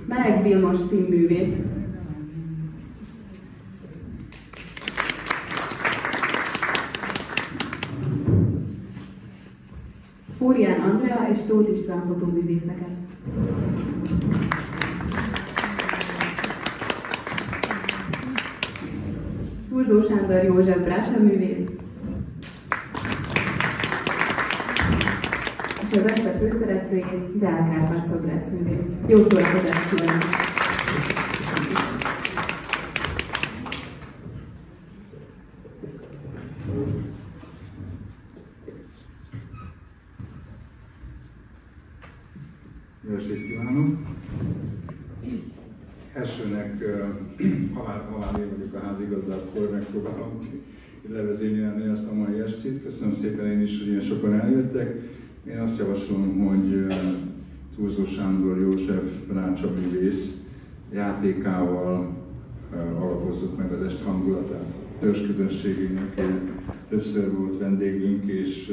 Meleg Vilmos filmművész. Fórián Andrea és Tóth István fotóművészeket. Turzó Sándor József brásaművész. És az este főszereplőjét Deák Árpád szobrászművész. Jó szórakozást kívánok! Jó estét kívánok! Elsőnek halál én vagyok a házigazdákkor, megpróbálom levezényelni ezt a mai estét. Köszönöm szépen én is, hogy ilyen sokan eljöttek. Én azt javaslom, hogy Turzó Sándor József brácsaművész játékával alapozzuk meg az est hangulatát. Törzs közönségünknek többször volt vendégünk, és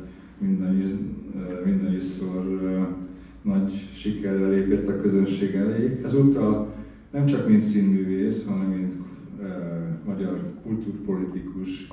mindannyiszor nagy sikerrel lépett a közönség elé. Ezúttal nem csak mint színművész, hanem mint magyar kultúrpolitikus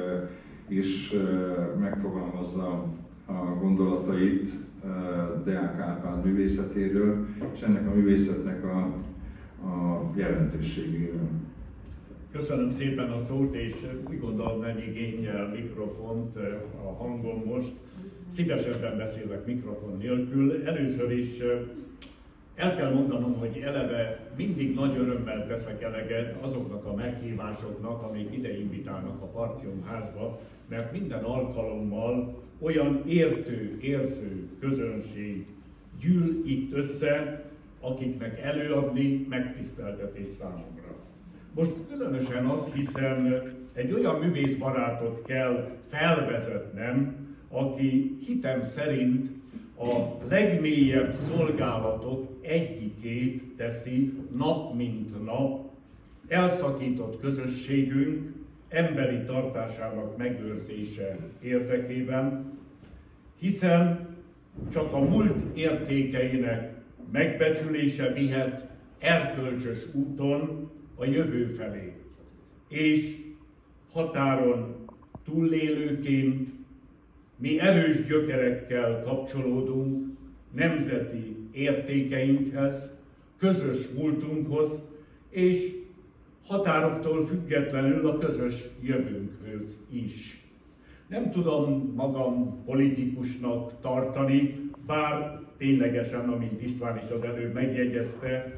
is megfogalmazza a gondolatait Deák Árpád művészetéről, és ennek a művészetnek a jelentőségéről. Köszönöm szépen a szót, és úgy gondolom nem igényel mikrofont a hangom most. Szívesebben beszélek mikrofon nélkül. Először is el kell mondanom, hogy eleve mindig nagy örömmel teszek eleget azoknak a meghívásoknak, amik ide invitálnak a Partium házba, mert minden alkalommal olyan értő, érző közönség gyűl itt össze, akiknek előadni megtiszteltetés számomra. Most különösen azt hiszem, egy olyan művészbarátot kell felvezetnem, aki hitem szerint a legmélyebb szolgálatok egyikét teszi nap mint nap elszakított közösségünk emberi tartásának megőrzése érdekében, hiszen csak a múlt értékeinek megbecsülése vihet erkölcsös úton a jövő felé, és határon túlélőként mi erős gyökerekkel kapcsolódunk nemzeti értékeinkhez, közös múltunkhoz, és határoktól függetlenül a közös jövőnkhöz is. Nem tudom magam politikusnak tartani, bár ténylegesen, amint István is az előbb megjegyezte,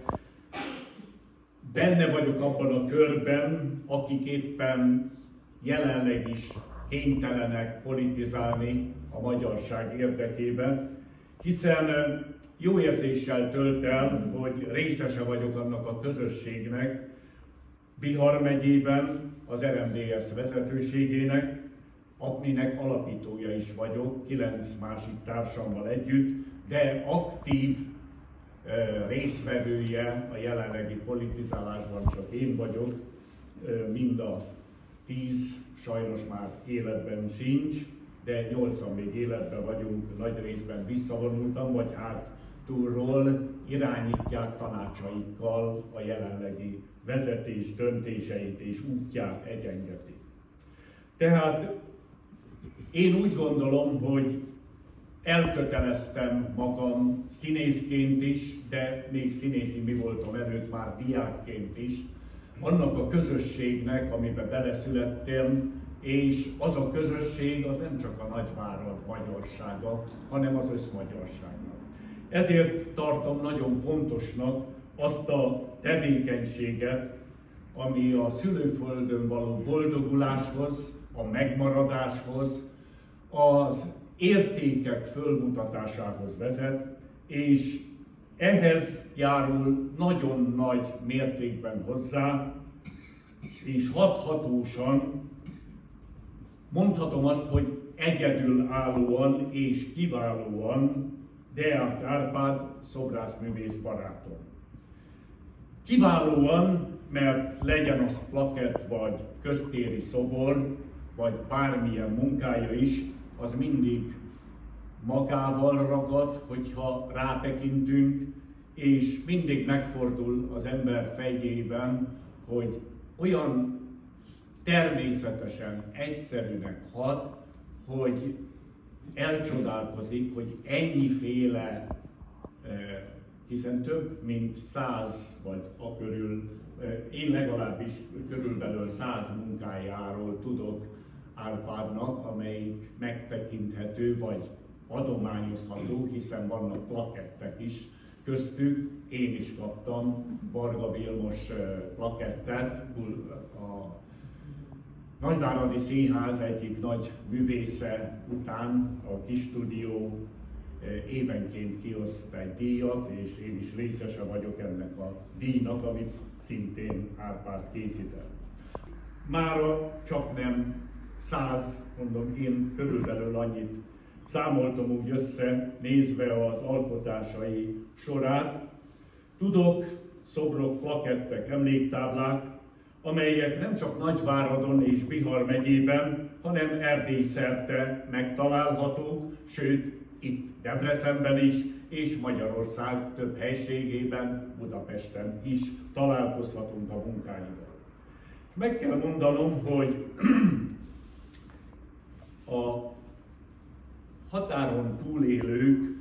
benne vagyok abban a körben, akik éppen jelenleg is kénytelenek politizálni a magyarság érdekében, hiszen jó érzéssel tölt el, hogy részese vagyok annak a közösségnek, Bihar megyében az RMDSZ vezetőségének, aminek alapítója is vagyok, 9 másik társammal együtt, de aktív résztvevője a jelenlegi politizálásban csak én vagyok, mind a 10 sajnos már életben sincs, de 80 még életben vagyunk, nagy részben visszavonultam, vagy hátulról irányítják tanácsaikkal a jelenlegi vezetés döntéseit és útját egyengeti. Tehát én úgy gondolom, hogy elköteleztem magam színészként is, de még színészi mi voltam előtt már diákként is, annak a közösségnek, amiben beleszülettem, és az a közösség az nem csak a nagyvárad magyarsága, hanem az összmagyarságnak. Ezért tartom nagyon fontosnak azt a tevékenységet, ami a szülőföldön való boldoguláshoz, a megmaradáshoz, az értékek fölmutatásához vezet, és ehhez járul nagyon nagy mértékben hozzá, és hathatósan mondhatom azt, hogy egyedülállóan és kiválóan Deák Árpád szobrászművész barátom. Kiválóan, mert legyen az plakett, vagy köztéri szobor, vagy bármilyen munkája is, az mindig magával ragad, hogyha rátekintünk, és mindig megfordul az ember fejében, hogy olyan természetesen egyszerűnek hat, hogy elcsodálkozik, hogy ennyiféle, hiszen több mint 100 vagy a körül, én legalábbis körülbelül 100 munkájáról tudok Árpádnak, amelyik megtekinthető vagy adományozható, hiszen vannak plakettek is köztük. Én is kaptam Varga Vilmos plakettet, a Nagyváradi Színház egyik nagy művésze után a Kis Stúdió évenként kioszt egy díjat, és én is részese vagyok ennek a díjnak, amit szintén Árpád készített. Mára csak nem 100, mondom, én körülbelül annyit számoltam úgy össze, nézve az alkotásai sorát. Tudok szobrok, plakettek, emléktáblák, amelyek nem csak Nagyváradon és Bihar megyében, hanem Erdély szerte megtalálhatók, sőt, itt Debrecenben is, és Magyarország több helységében, Budapesten is találkozhatunk a munkáival. Meg kell mondanom, hogy a határon túlélők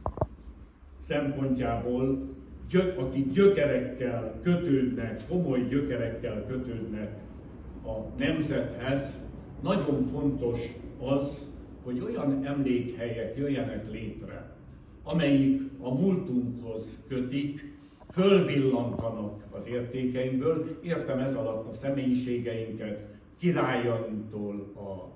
szempontjából, akik gyökerekkel kötődnek, komoly gyökerekkel kötődnek a nemzethez, nagyon fontos az, hogy olyan emlékhelyek jöjjenek létre, amelyik a múltunkhoz kötik, fölvillantanak az értékeinkből, értem ez alatt a személyiségeinket, királyainktól a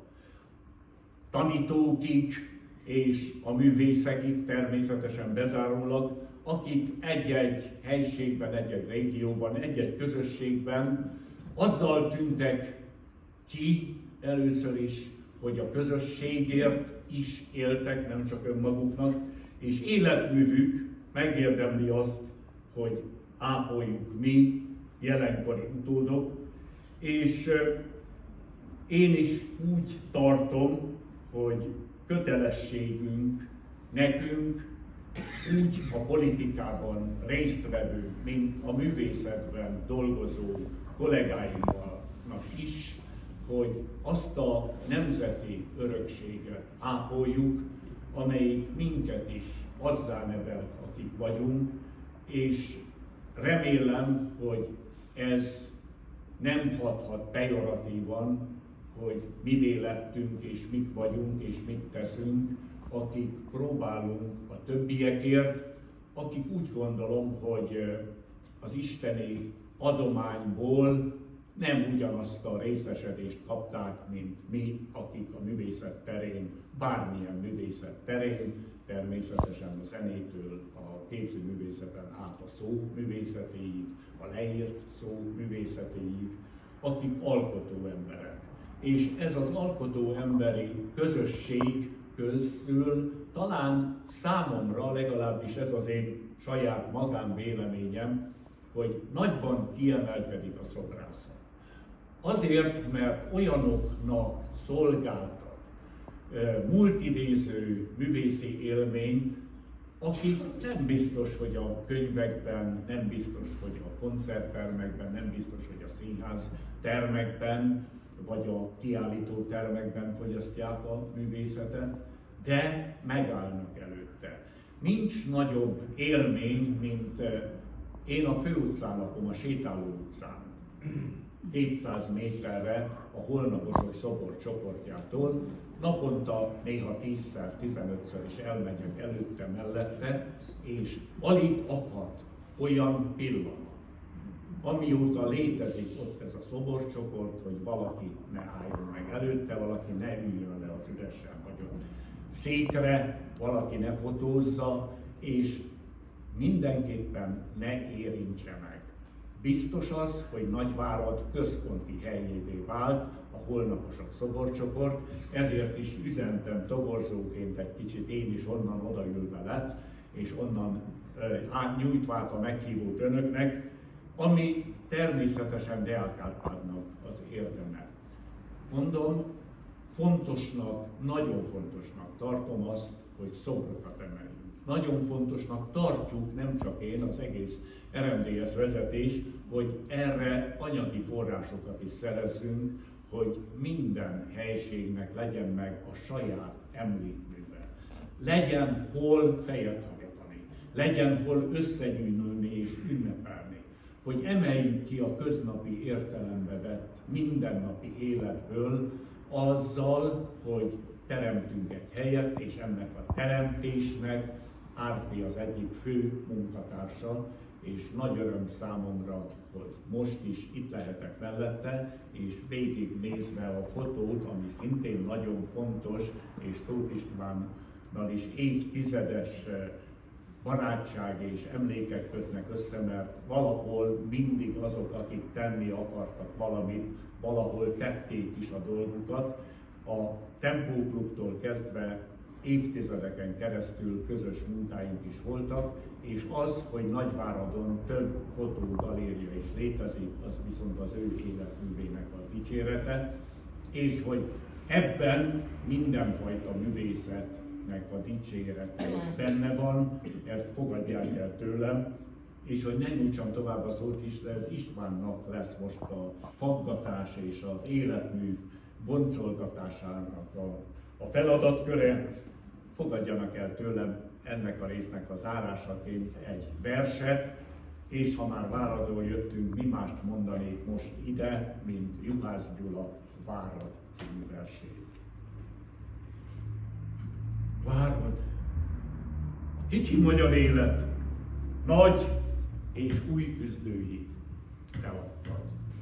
tanítókig és a művészekig természetesen bezárólag, akik egy-egy helységben, egy-egy régióban, egy-egy közösségben azzal tűntek ki először is, hogy a közösségért is éltek, nem csak önmaguknak, és életművük megérdemli azt, hogy ápoljuk mi, jelenkori utódok, és én is úgy tartom, hogy kötelességünk nekünk, úgy a politikában résztvevő, mint a művészetben dolgozó kollégáinknak is, hogy azt a nemzeti örökséget ápoljuk, amelyik minket is azzá nevelt, akik vagyunk, és remélem, hogy ez nem hathat pejoratívan, hogy mivé lettünk, és mit vagyunk, és mit teszünk, akik próbálunk a többiekért, akik úgy gondolom, hogy az isteni adományból nem ugyanazt a részesedést kapták, mint mi, akik a művészet terén, bármilyen művészet terén, természetesen a zenétől a képzőművészeten át a szó művészetéig, a leírt szó művészetéig, akik alkotó emberek. És ez az alkotó emberi közösség közül talán számomra, legalábbis ez az én saját magánvéleményem, hogy nagyban kiemelkedik a szobrászat. Azért, mert olyanoknak szolgáltat múltidéző művészi élményt, akik nem biztos, hogy a könyvekben, nem biztos, hogy a koncerttermekben, nem biztos, hogy a színház termekben, vagy a kiállító termekben fogyasztják a művészetet, de megállnak előtte. Nincs nagyobb élmény, mint én a főutcán lakom, a Sétáló utcán. 200 méterre a Holnaposok szoborcsoportjától, naponta néha 10-szer, 15-ször is elmegyek előtte, mellette, és alig akad olyan pillanat, amióta létezik ott ez a szoborcsoport, hogy valaki ne álljon meg előtte, valaki ne üljön le az üresen hagyott székre, valaki ne fotózza, és mindenképpen ne érintse meg. Biztos az, hogy Nagyvárad központi helyévé vált a Holnaposok szoborcsoport, ezért is üzentem toborzóként egy kicsit én is onnan odaülve lett, és onnan átnyújtvát a meghívót önöknek, ami természetesen Deák Árpádnak az érdeme. Mondom, fontosnak, nagyon fontosnak tartom azt, hogy szobrokat emeljünk. nagyon fontosnak tartjuk, nem csak én, az egész RMDSZ vezetés, hogy erre anyagi forrásokat is szerezzünk, hogy minden helységnek legyen meg a saját emlékműve. Legyen hol fejet hajtani, legyen hol összegyűlni és ünnepelni, hogy emeljük ki a köznapi értelembe vett mindennapi életből azzal, hogy teremtünk egy helyet, és ennek a teremtésnek Árpi az egyik fő munkatársa, és nagy öröm számomra, hogy most is itt lehetek mellette, és végignézve a fotót, ami szintén nagyon fontos, és Tóth Istvánnal is évtizedes barátság és emlékek kötnek össze, mert valahol mindig azok, akik tenni akartak valamit, valahol tették is a dolgukat. A Tempóklubtól kezdve évtizedeken keresztül közös munkáink is voltak, és az, hogy Nagyváradon több fotógaléria is létezik, az viszont az ő életművének a dicsérete, és hogy ebben mindenfajta művészetnek a dicsérete is benne van, ezt fogadják el tőlem, és hogy ne nyújtsam tovább a szót is, de ez Istvánnak lesz most a faggatás és az életmű boncolgatásának a feladatköre. Fogadjanak el tőlem ennek a résznek a zárásaként egy verset, és ha már Váradról jöttünk, mi mást mondanék most ide, mint Juhász Gyula Várad című versét. Várad, kicsi magyar élet, nagy és új küzdői te adtad.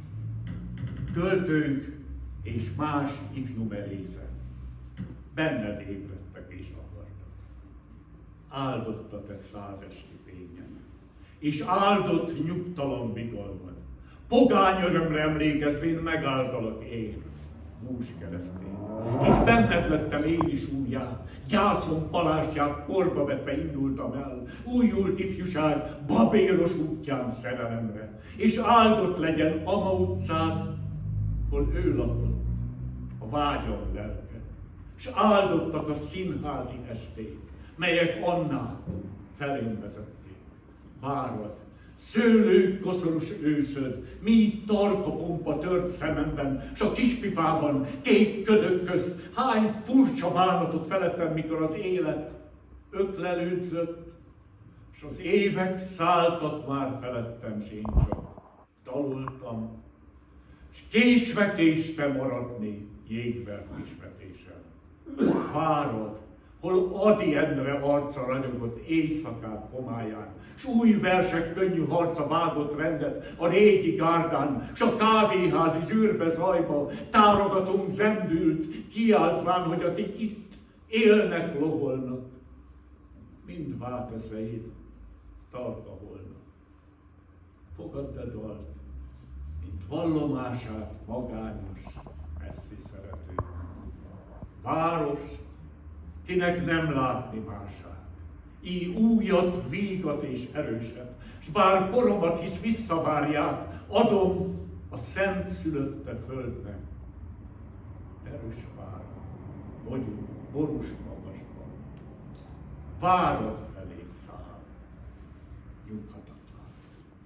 Költők és más ifjú merészek benned ébredtek és akartak. Áldotta te 100 esti fényen, és áldott nyugtalan vigorban. Pogány örömre emlékezvén megáldalak én, mús keresztény, hisz benned lettem én is újjá, gyászom palástját korba vetve indultam el, újult ifjúság babéros útján szerelemre, és áldott legyen Ama utcád, hol ő lakott, a vágyam lelke, s áldottak a színházi esték, melyek annál felém vezették. Várad, szőlő koszorús őszöd, míg tarka pompa tört szememben, s a kispipában, kék ködök közt, hány furcsa bánatot felettem, mikor az élet öklelődzött, s az évek szálltak már felettem, s én csak daloltam, s késve késte maradni jégvert kisvetéssel. Várod, hol Ady Endre arca ragyogott éjszakák homályán, s új versek könnyű harca vágott rendet a régi gárdán, s a kávéházi zűrbe zajba tárogatunk zendült, kiáltván, hogy akik itt élnek, loholnak. Mind válteszeid tarka holnak. Fogadd-e dalt, mint vallomását magányos, messzi szeretőnek. Város, kinek nem látni mását, így újat, vígat és erőset, s bár poromat hisz visszavárják, adom a szent szülötte földnek. Erős vára, vagyunk borús magasban, Várad felé száll, nyughatatlan.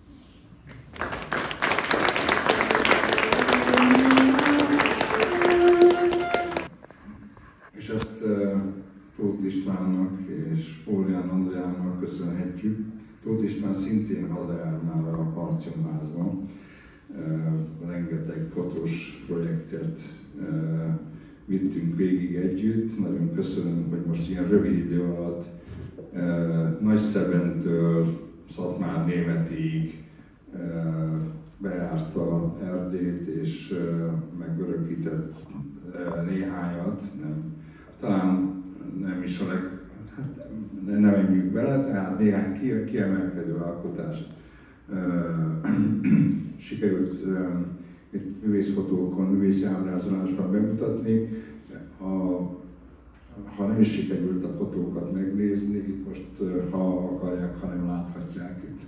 És ezt Tóth Istvánnak és Fólián Andreának köszönhetjük. Tóth István szintén hazajár már a Parciumházban. Rengeteg fotós projektet vittünk végig együtt. Nagyon köszönöm, hogy most ilyen rövid idő alatt Nagyszebentől Szatmár-Németig bejárta Erdélyt és megörökített néhányat. Talán nem is a nem menjünk bele, tehát néhány kiemelkedő alkotást sikerült itt művészfotókon, művészi ábrázolásban bemutatni. Ha nem is sikerült a fotókat megnézni, itt most ha akarják, ha nem láthatják itt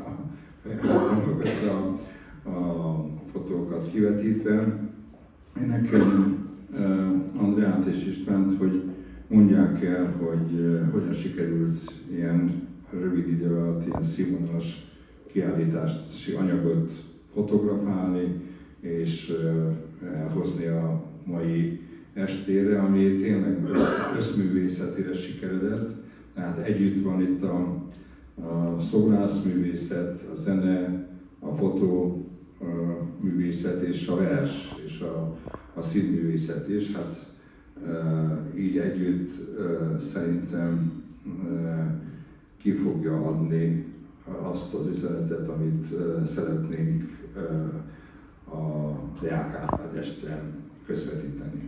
a fotókat kivetítve. Én nekem Andreát és Istvánt, hogy mondják el, hogy hogyan sikerült ilyen rövid idő alatt ilyen színvonalas kiállítási anyagot fotografálni és elhozni a mai estére, ami tényleg összművészetére sikeredett. Tehát együtt van itt a szobrászművészet, a zene, a fotóművészet és a vers és a színművészet is. Hát így együtt szerintem ki fogja adni azt az üzenetet, amit szeretnénk a Deák Árpád estén közvetíteni.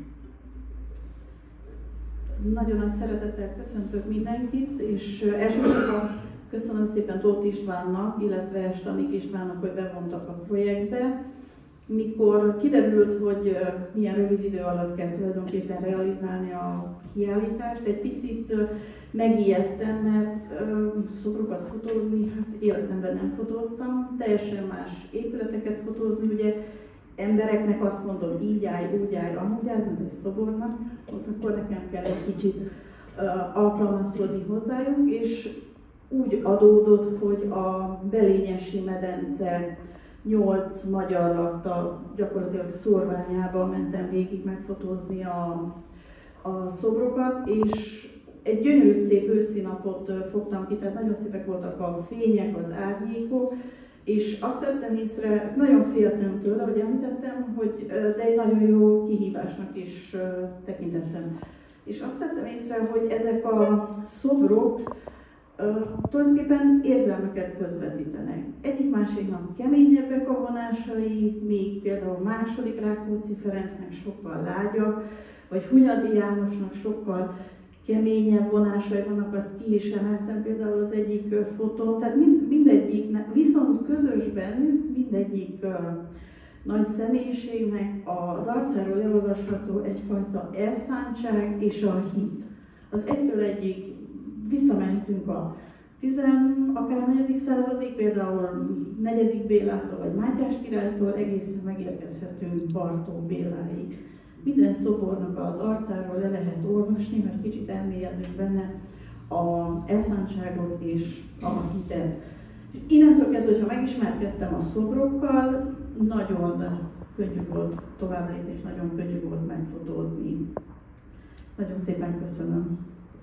Nagyon nagy szeretettel köszöntök mindenkit, és elsősorban köszönöm szépen Tóth Istvánnak, illetve Stanik Istvánnak, hogy bevontak a projektbe. Mikor kiderült, hogy milyen rövid idő alatt kell tulajdonképpen realizálni a kiállítást, egy picit megijedtem, mert szobrokat fotózni, hát életemben nem fotóztam, teljesen más épületeket fotózni, ugye embereknek azt mondom, így állj, úgy állj, amúgy állj, nem egy szobornak, ott akkor nekem kell egy kicsit alkalmazkodni hozzájuk, és úgy adódott, hogy a Belényesi medence 8 magyar lakta gyakorlatilag szórványába mentem végig megfotózni a szobrokat, és egy gyönyörű szép őszi napot fogtam ki, tehát nagyon szépek voltak a fények, az árnyékok, és azt vettem észre, nagyon féltem tőle, hogy említettem, hogy de egy nagyon jó kihívásnak is tekintettem. És azt vettem észre, hogy ezek a szobrok tulajdonképpen érzelmeket közvetítenek. Egyik-másiknak keményebbek a vonásai, míg például második Rákóczi Ferencnek sokkal lágyabb, vagy Hunyadi Jánosnak sokkal keményebb vonásai vannak, azt ki is emeltem például az egyik fotón. Tehát mindegyik, viszont közös bennük mindegyik nagy személyiségnek az arcáról elolvasható egyfajta elszántság és a hit. Az egytől egyig visszamentünk a akár 4. századig, például 4. Bélától vagy Mátyás királytól egészen megérkezhetünk Bartók Béláig. Minden szobornak az arcáról le lehet olvasni, mert kicsit elmélyedünk benne az elszántságot és a hitet. És innentől kezdve, hogyha megismerkedtem a szobrokkal, nagyon könnyű volt tovább lépni, és nagyon könnyű volt megfotózni. Nagyon szépen köszönöm.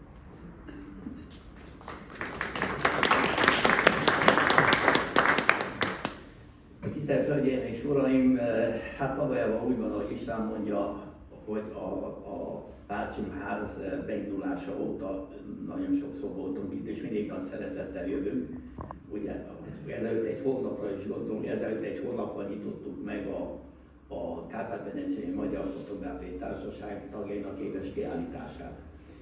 Tisztelt Hölgyeim és Uraim, hát valójában úgy van, ahogy István mondja, hogy a Párcsimház beindulása óta nagyon sokszor voltunk itt, és mindig nagy szeretettel jövünk. Ugye ezelőtt egy hónapra is gondolunk, ezelőtt egy hónapra nyitottuk meg a Kárpát-medencei Magyar Fotográfiai Társaság tagjainak éves kiállítását.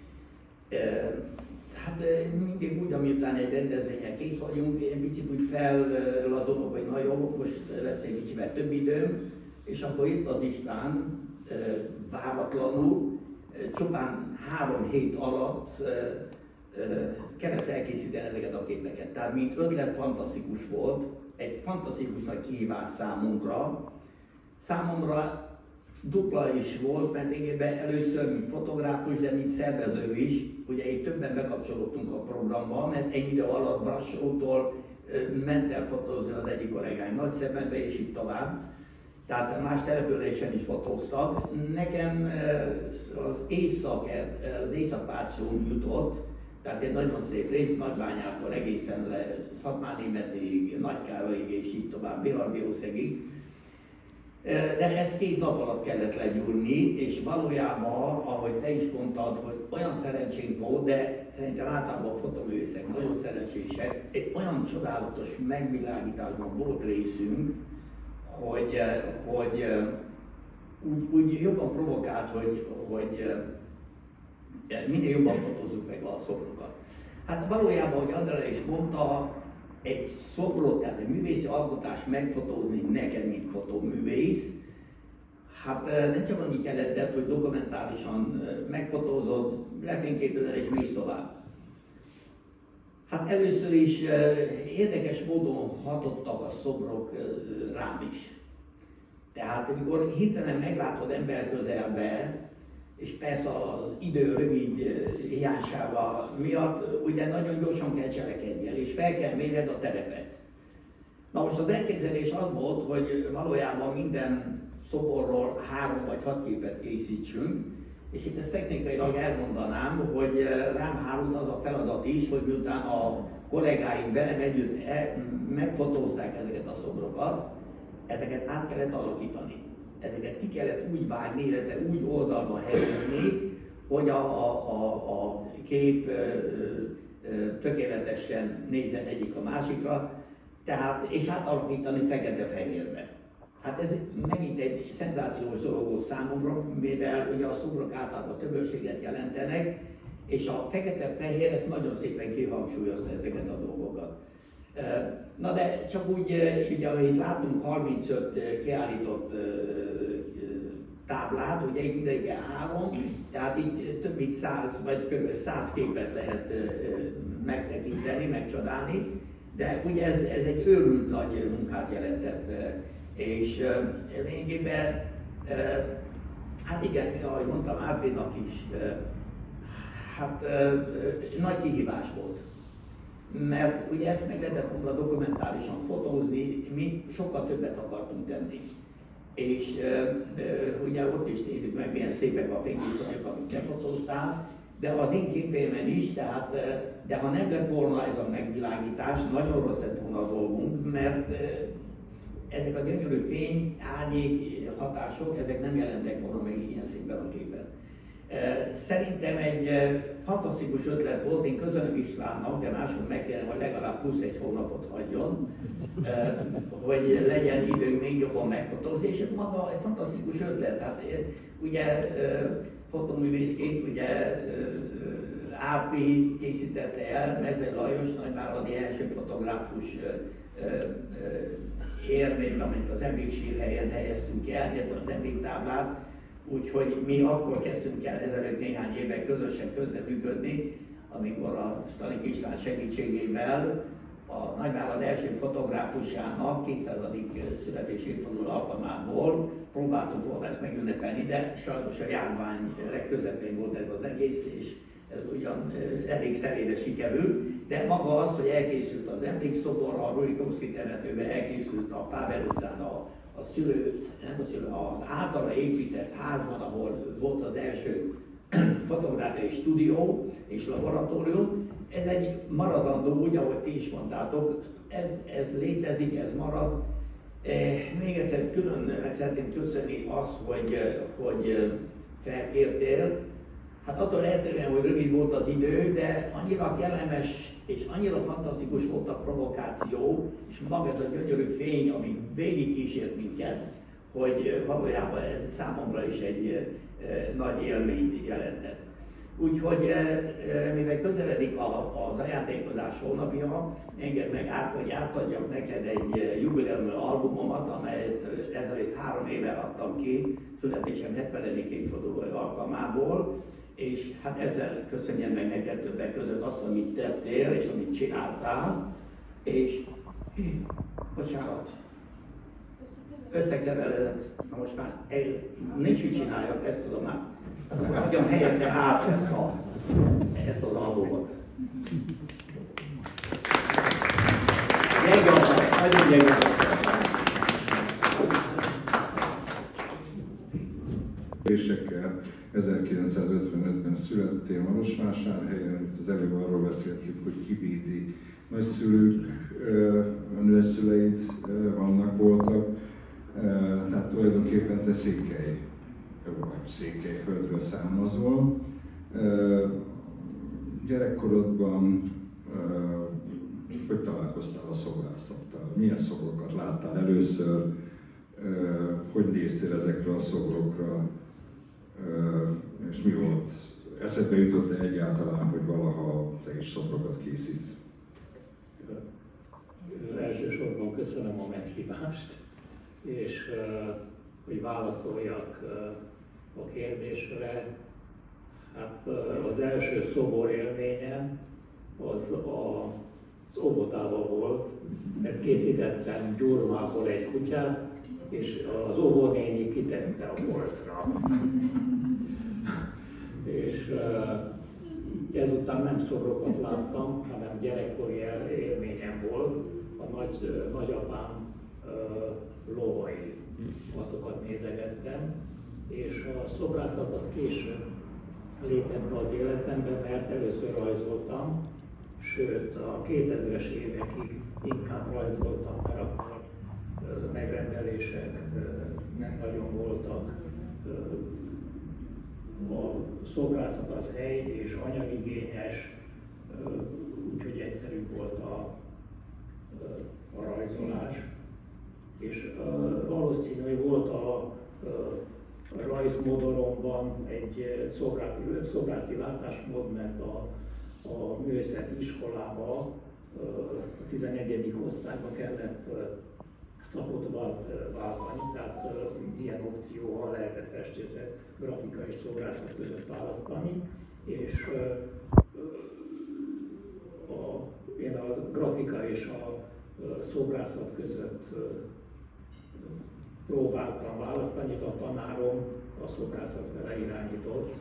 Hát mindig úgy, amiután egy rendezvényen kész vagyunk, én picit úgy fellazulok, hogy na jó, most lesz egy kicsivel több időm, és akkor itt az István váratlanul, csupán 3 hét alatt kellett elkészíteni ezeket a képeket. Tehát mint ötlet fantasztikus volt, egy fantasztikus nagy kihívás számunkra. Számomra dupla is volt, mert lényegében először mint fotográfus, de mint szervező is. Ugye itt többen bekapcsolódtunk a programba, mert egy idő alatt Brassótól ment el fotózni az egyik kollégáim Nagyszebenbe, és itt tovább. Tehát más településen is fotóztak. Nekem az Észak-Párcson jutott, tehát egy nagyon szép rész, Nagybányától egészen le Szatmárnémetig, Nagykárolyig és így tovább, Bihar-Biószegig. De ezt 2 nap alatt kellett legyúrni, és valójában, ahogy te is mondtad, hogy olyan szerencsénk volt, de szerintem általában a fotoművészek nagyon szerencsések, egy olyan csodálatos megvilágításban volt részünk, hogy úgy jobban provokált, hogy minél jobban fotózzuk meg a szobrokat. Hát valójában, ahogy Andrea is mondta, egy szobrot, tehát egy művészi alkotást megfotózni neked, mint fotóművész, hát nem csak annyit jelentett, hogy dokumentálisan megfotózod, lefényképezed és mész tovább. Hát először is érdekes módon hatottak a szobrok rám is. Tehát amikor hirtelen meglátod ember közelbe, és persze az idő rövid hiánysága miatt ugye nagyon gyorsan kell cselekedjen, és fel kell mérned a terepet. Na most az elképzelés az volt, hogy valójában minden szoborról 3 vagy 6 képet készítsünk, és itt ezt technikailag elmondanám, hogy rám hárult az a feladat is, hogy miután a kollégáink velem együtt megfotózták ezeket a szobrokat, ezeket át kellett alakítani. Ezeket ki kellett úgy vágni, illetve úgy oldalba helyezni, hogy a kép tökéletesen nézzen egyik a másikra, tehát, és átalakítani fekete-fehérbe. Hát ez megint egy szenzációs dolog volt számomra, mivel ugye a szobrok általában többséget jelentenek, és a fekete-fehér ezt nagyon szépen kihangsúlyozta ezeket a dolgokat. Na de csak úgy, ugye itt látunk 35 kiállított táblát, ugye itt mindegyik 3, tehát itt több mint 100 vagy kb. 100 képet lehet megtekinteni, megcsodálni, de ugye ez egy őrült nagy munkát jelentett, és lényegében, hát igen, ahogy mondtam Árpinak is, hát nagy kihívás volt. Mert ugye ezt meg lehetett volna dokumentálisan fotózni, mi sokkal többet akartunk tenni. És ugye ott is nézzük meg, milyen szépek a fényviszonyok, amit te fotóztál, de az én képeimen is, tehát, de ha nem lett volna ez a megvilágítás, nagyon rossz lett volna a dolgunk, mert ezek a gyönyörű fény, árnyék hatások, ezek nem jelentek volna meg ilyen szépen a képen. Szerintem egy fantasztikus ötlet volt, én köszönöm Istvánnak, de máshol megkérem, hogy legalább plusz 1 hónapot hagyjon, hogy legyen időnk még jobban megfotózni, és maga egy fantasztikus ötlet. Hát ugye fotoművészként ugye Árpi készítette el, Mezei Lajos nagyváradi első fotográfus érmét, amit az emléksírhelyen helyeztünk el, illetve az emléktáblát, úgyhogy mi akkor kezdtünk el ezelőtt néhány éve közösen közreműködni, amikor a Stanik István segítségével a Nagyvárad első fotográfusának 200. születésévforduló alkalmából próbáltuk volna ezt megünnepelni, de sajnos a járvány legközepén volt ez az egész, és ez ugyan elég szerényre sikerült, de maga az, hogy elkészült az emlékszobor, a Rulikowski temetőben elkészült a Pável utcán az általa épített házban, ahol volt az első fotográfiai stúdió és laboratórium. Ez egy maradandó, úgy, ahogy ti is mondtátok, ez létezik, ez marad. Még egyszer külön meg szeretném köszönni azt, hogy felkértél. Hát attól eltérően, hogy rövid volt az idő, de annyira kellemes és annyira fantasztikus volt a provokáció, és maga ez a gyönyörű fény, ami végigkísért minket, hogy valójában ez számomra is egy nagy élményt jelentett. Úgyhogy mivel közeledik az ajándékozás hónapja, engedd meg át, hogy átadjak neked egy jubileumi albumomat, amelyet ezelőtt 3 éve adtam ki, születésem 70. évfordulója alkalmából, és hát ezzel köszönjem meg neked többek között azt, amit tettél, és amit csináltál, és bocsánat, összekeveredett. Na most már nincs mit csináljak, ezt tudom már. Adjam helyette át ezt az albumot. Nagyon gyenge. 1955-ben születtél Marosvásárhelyen, itt az előbb arról beszéltük, hogy kibéti nagyszülők, nagyszüleid voltak, tehát tulajdonképpen te Székelyföldről származol. Gyerekkorodban hogy találkoztál a szobrászattal? Milyen szobrokat láttál először? Hogy néztél ezekre a szobrokra? És mi volt? Eszedbe jutott-e egyáltalán, hogy valaha te is szobrokat készítsz? Elsősorban köszönöm a meghívást, és hogy válaszoljak a kérdésre. Hát az első szobor élményem az óvodában volt. Ezt készítettem gyurmából egy kutyát, és az óvónéni kitette a polcra. és ezután nem szobrokat láttam, hanem gyerekkori élményem volt, a nagyapám lovai, azokat nézegettem, és a szobrászat az később lépett be az életembe, mert először rajzoltam, sőt a 2000-es évekig inkább rajzoltam, mert akkor megrendelések nem nagyon voltak. A szobrászat az hely és anyagigényes, úgyhogy egyszerűbb volt a rajzolás. És valószínű, hogy volt a rajzmodoromban egy szobrászi látásmód, mert a művészeti iskolába a 11. osztályba kellett szakot váltani, tehát ilyen opcióval lehetett festészet, grafika és szobrászat között választani, és én a grafika és a szobrászat között próbáltam választani, de a tanárom a szobrászat fele irányított.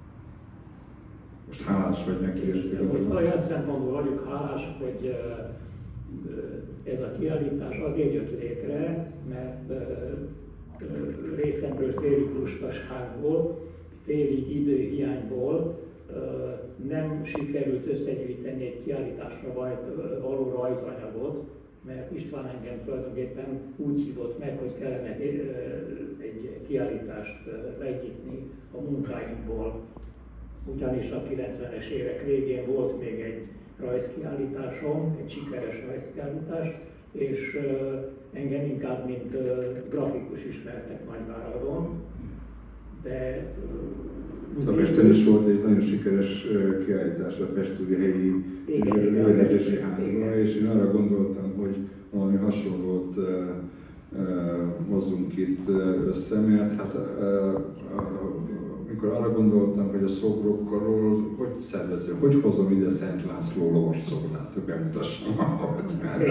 Most hálás vagy neki érte? Most olyan szempontból vagyok hálás, hogy ez a kiállítás azért jött létre, mert részemről félig lustaságból, félig időhiányból nem sikerült összegyűjteni egy kiállításra való rajzanyagot, mert István engem tulajdonképpen úgy hívott meg, hogy kellene egy kiállítást megnyitni a munkáinkból. Ugyanis a 90-es évek végén volt még egy rajzkiállításom, egy sikeres rajzkiállítás, és engem inkább mint grafikus ismertek Nagyváradon, de Budapesten is volt egy nagyon sikeres kiállítás a Pestújhelyi Művelődési Házban, és én arra gondoltam, hogy valami hasonlót hozzunk itt össze, mert hát amikor arra gondoltam, hogy a szobrokkal hogy szervezem, hogy hozom ide Szent László lovasszobrát, hogy bemutassam ahogy.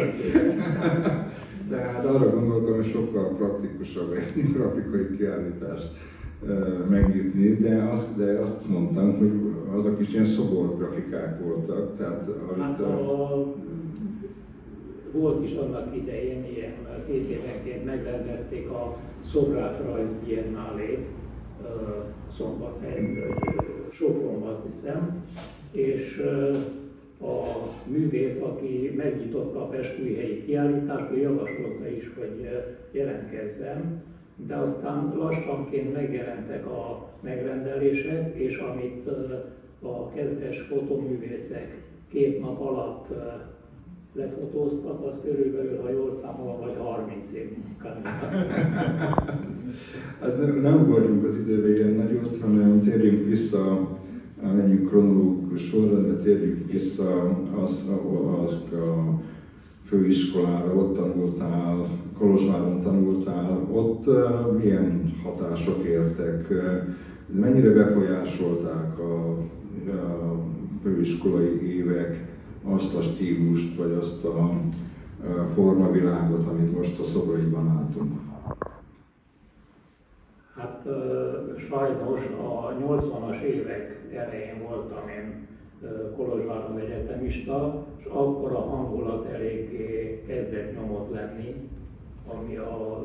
Tehát arra gondoltam, hogy sokkal praktikusabb egy grafikai kiállítást megnyitni, de azt mondtam, hogy azok is ilyen szoborgrafikák voltak. Tehát, volt is annak idején, ilyen 2 évenként megrendezték a szobrászrajz biennálét, Szombathelyen, Sopronban azt hiszem, és a művész, aki megnyitotta a pestújhelyi kiállítást, ő javasolta is, hogy jelentkezzem, de aztán lassanként megjelentek a megrendelések, és amit a kedves fotóművészek 2 nap alatt lefotóztak, az körülbelül, ha jól számolom, vagy 30 év munkát. Hát nem ugorjunk az időben nagyot, hanem térjünk vissza, menjünk kronológikus sorrendbe, térjünk vissza a főiskolára, ott tanultál, Kolozsváron tanultál, ott milyen hatások értek, mennyire befolyásolták a főiskolai évek azt a stílust, vagy azt a formavilágot, amit most a szobraidban látunk? Hát sajnos a 80-as évek elején voltam én Kolozsváron egyetemista, és akkor a hangulat eléggé kezdett nyomot lenni, ami a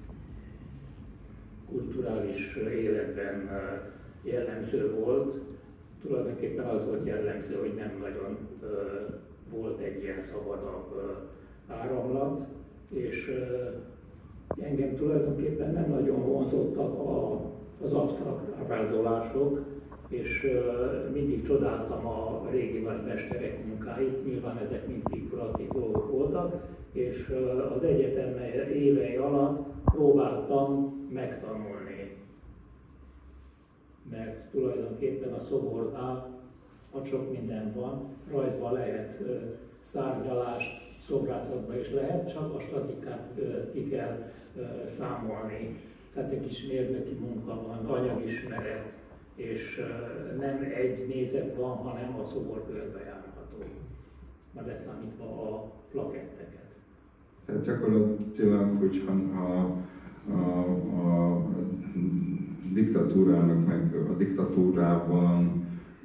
kulturális életben jellemző volt. Tulajdonképpen az volt jellemző, hogy nem nagyon volt egy ilyen szabadabb áramlat, és engem tulajdonképpen nem nagyon vonzottak az absztrakt ábrázolások, és mindig csodáltam a régi nagymesterek munkáit, nyilván ezek mind figuratív dolgok voltak, és az egyetem évei alatt próbáltam megtanulni. Mert tulajdonképpen a szobornál, ha sok minden van, rajzban lehet szárnyalást, szobrászatban is lehet, csak a statikát ki kell számolni. Tehát egy kis mérnöki munka van, anyagismeret, és nem egy nézet van, hanem a szobor körbejárható, már leszámítva a plaketteket. Tehát gyakorlatilag, hogyha diktatúrának, meg a diktatúrában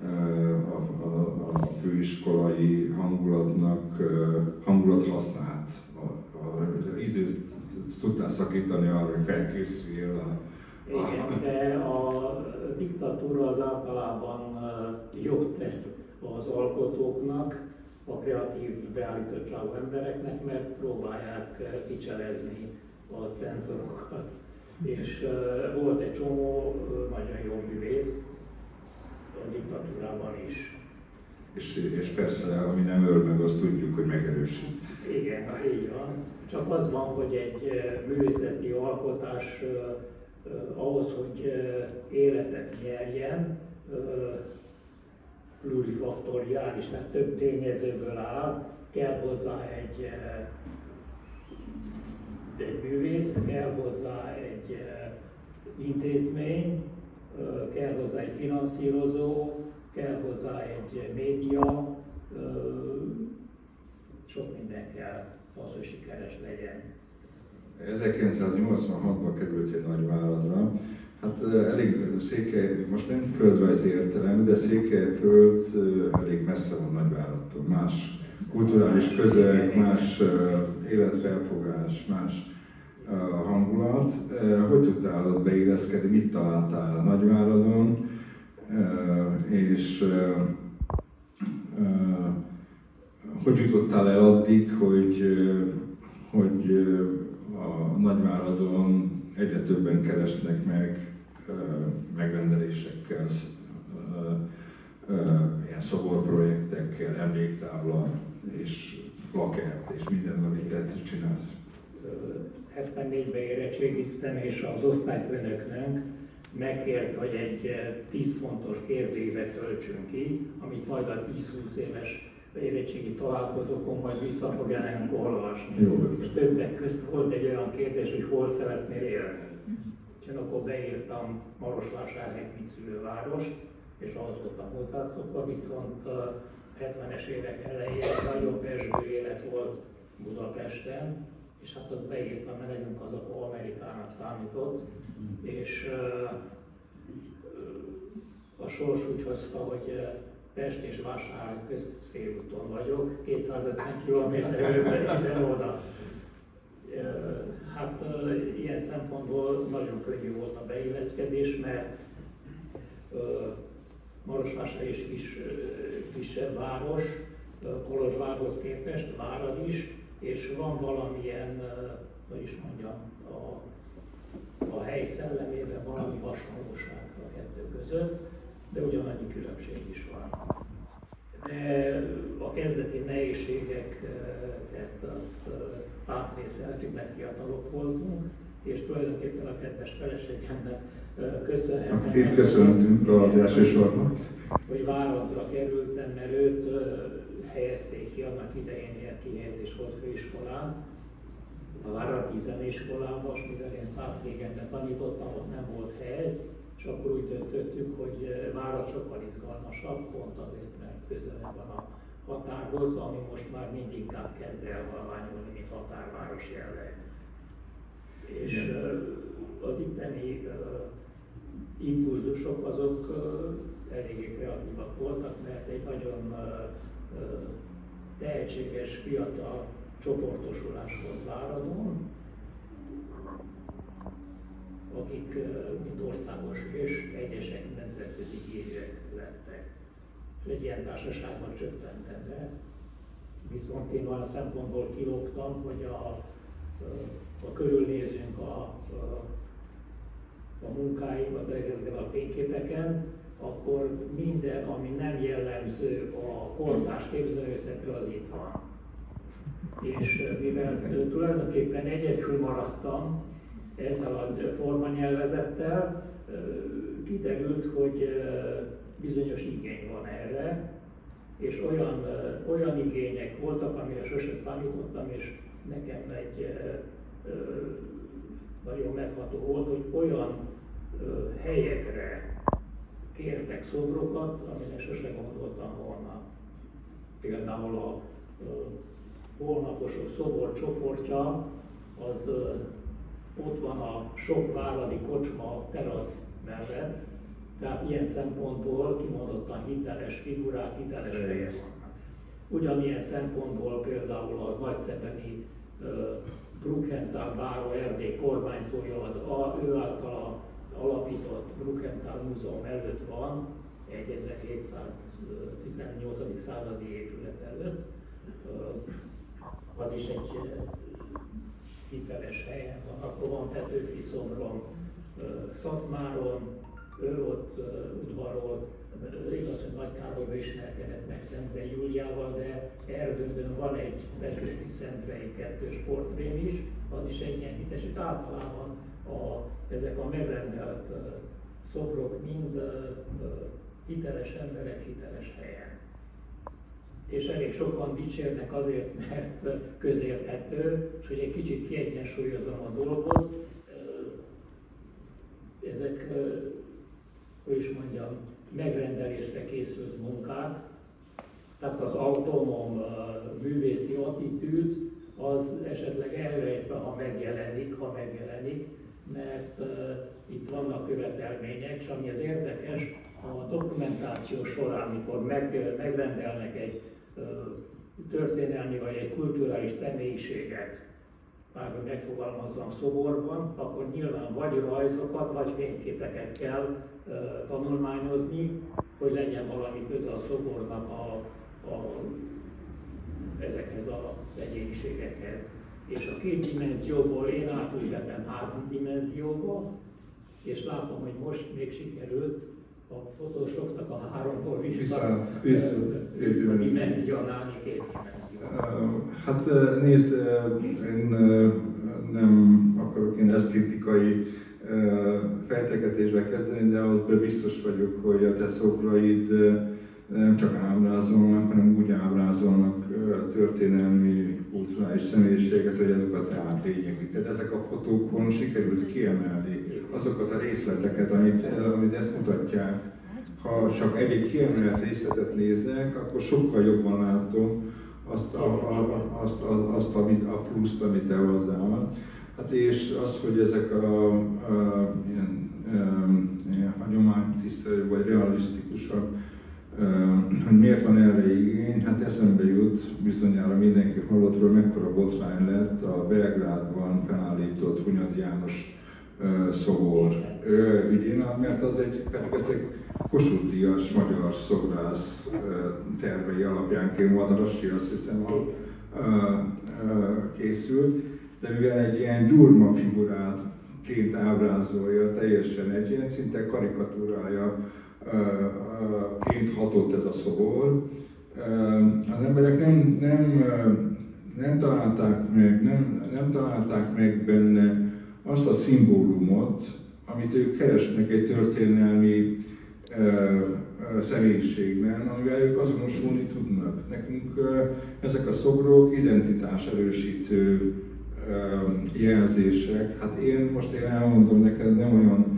a főiskolai hangulat használt. Az időt tudtál szakítani arra, hogy felkészüljél Igen, de a diktatúra az általában jót tesz az alkotóknak, a kreatív beállítottságú embereknek, mert próbálják kicselezni a cenzorokat. És volt egy csomó nagyon jó művész a diktatúrában is. És persze, ami nem öl meg, azt tudjuk, hogy megerősít. Igen, így van. Csak az van, hogy egy művészeti alkotás ahhoz, hogy életet nyerjen, plurifaktoriális, tehát több tényezőből áll, kell hozzá egy művész, kell hozzá egy intézmény, kell hozzá egy finanszírozó, kell hozzá egy média, sok minden kell ahhoz, hogy sikeres legyen. 1986-ban került egy Nagyváradra. Hát elég Székely, most nem földrajzi értelem, de Székelyföld elég messze van Nagyváradtól. Más kulturális közeg, más életfelfogás, más hangulat. Hogy tudtál ott beilleszkedni, mit találtál Nagyváradon, és hogy jutottál el addig, hogy a Nagyváradon egyre többen keresnek meg megrendelésekkel, ilyen szoborprojektekkel, emléktábla és plakát és minden, amit te csinálsz. 74-ben érettségiztem, és az osztályfőnöknek megkért, hogy egy 10 fontos kérdőívet töltsünk ki, amit majd a 10-20 éves érettségi találkozókon majd vissza fogja nekünk olvasni. Jó. És többek közt volt egy olyan kérdés, hogy hol szeretnél élni. És én akkor beírtam Marosvásárhely, mint szülővárost, és ahhoz voltam hozzászokva, viszont 70-es évek elején nagyon pezsgő élet volt Budapesten, és hát azt beírtam, mert nekünk az akkor Amerikának számított, és a sors úgy hozta, hogy Pest és Vásárhely közt félúton vagyok, 250 km-re ide-oda. Hát ilyen szempontból nagyon könnyű volt a beilleszkedés, mert Marosvásárhely is kisebb város, Kolozsvárhoz képest, Várad is, és van valamilyen, hogy is mondjam, a hely szellemében valami hasonlóság a kettő között, de ugyanannyi különbség is van. De a kezdeti nehézségeket azt átvészeltük, mert fiatalok voltunk, és tulajdonképpen a kedves feleségemnek köszönhetem. Akit itt köszöntünk az elsősorban. Hogy Váradra kerültem, mert őt helyezték ki, annak idején ilyen kihelyezés volt főiskolán. A Váradi Zeneiskolában, és mivel én Szászlégenben tanítottam, ott nem volt hely, és akkor úgy döntöttük, hogy Várad sokkal izgalmasabb, pont azért, mert közelebb van a határhoz, ami most már mindig inkább kezd elhalványulni, mint határváros jelleg. És az itteni impulzusok azok eléggé kreatívak voltak, mert egy nagyon tehetséges, fiatal csoportosulás volt Váradon, akik mint országos és egyesek nemzetközi hírűek lettek. És egy ilyen társaságban csöppentem be. Viszont én olyan szempontból kilógtam, hogy ha körülnézünk a munkáimat, ezeken a fényképeken, akkor minden, ami nem jellemző a kortárs képzőművészetre, az itt van. És mivel tulajdonképpen egyedül maradtam ezzel a formanyelvezettel, kiderült, hogy bizonyos igény van erre, és olyan igények voltak, amire sose számítottam, és nekem egy nagyon megható volt, hogy olyan helyekre kértek szobrokat, amire sose gondoltam volna. Például a Holnaposok szoborcsoportja, az ott van a sok váradi kocsma terasz mellett. Tehát ilyen szempontból kimondottan hiteles figurák, hiteles helyek vannak. Ugyanilyen szempontból például a nagyszebeni Brukenthal Báró Erdély kormányzója az ő által alapított Brukenthal Múzeum előtt van, egy 1718. századi épület előtt. Az is egy hiteles helyen van. Akkor van Petőfi szobrom Szatmáron, ő ott udvarolt, igaz, hogy Nagy Károlyba ismerkedett meg Szentrei Júliával, de Erdődön van egy Petőfi Szentrei kettős portrém is, az is egy ilyen hites, és általában ezek a megrendelt szobrok mind hiteles emberek, hiteles helyen. És elég sokan dicsérnek azért, mert közérthető, és hogy egy kicsit kiegyensúlyozom a dolgot. Ezek, hogy is mondjam, megrendelésre készült munkák, tehát az autonóm művészi attitűd az esetleg elrejtve, ha megjelenik, mert itt vannak követelmények, és ami az érdekes, a dokumentáció során, amikor megrendelnek egy történelmi vagy egy kulturális személyiséget, bárhogy megfogalmazzam szoborban, akkor nyilván vagy rajzokat, vagy fényképeket kell tanulmányozni, hogy legyen valami köze a szobornak ezekhez az egyéniségekhez. És a két dimenzióból én átültetem 3 dimenzióba, és látom, hogy most még sikerült a fotósoknak a 3-ból visszadimenzionálni 2 dimenziót. Hát nézd, én nem akarok én esztétikai fejtegetésbe kezdeni, de azban biztos vagyok, hogy a te szobraid nem csak ábrázolnak, hanem úgy ábrázolnak történelmi, kulturális személyiséget, hogy azokat átlényegíted. Tehát ezek a fotókon sikerült kiemelni azokat a részleteket, amit ezt mutatják. Ha csak egy-egy kiemelt részletet néznek, akkor sokkal jobban látom azt a pluszt, amit te hozzáad. Hát és az, hogy ezek ilyen hagyománytisztelő vagy realisztikusak, hogy miért van erre igény, hát eszembe jut, bizonyára mindenki hallott róla, mekkora botrány lett a Belgrádban felállított Hunyadi János szobor ügyén, mert az pedig ez egy Kossuth-díjas magyar szobrász tervei alapján Madarasi, azt hiszem, készült, de mivel egy ilyen gyurma figurátként ábrázolja, teljesen egy ilyen szinte karikatúrája ként hatott ez a szobor. Az emberek nem találták meg benne azt a szimbólumot, amit ők keresnek egy történelmi személyiségben, amivel ők azonosulni tudnak. Nekünk ezek a szobrok identitás erősítő jelzések. Hát én elmondom neked, nem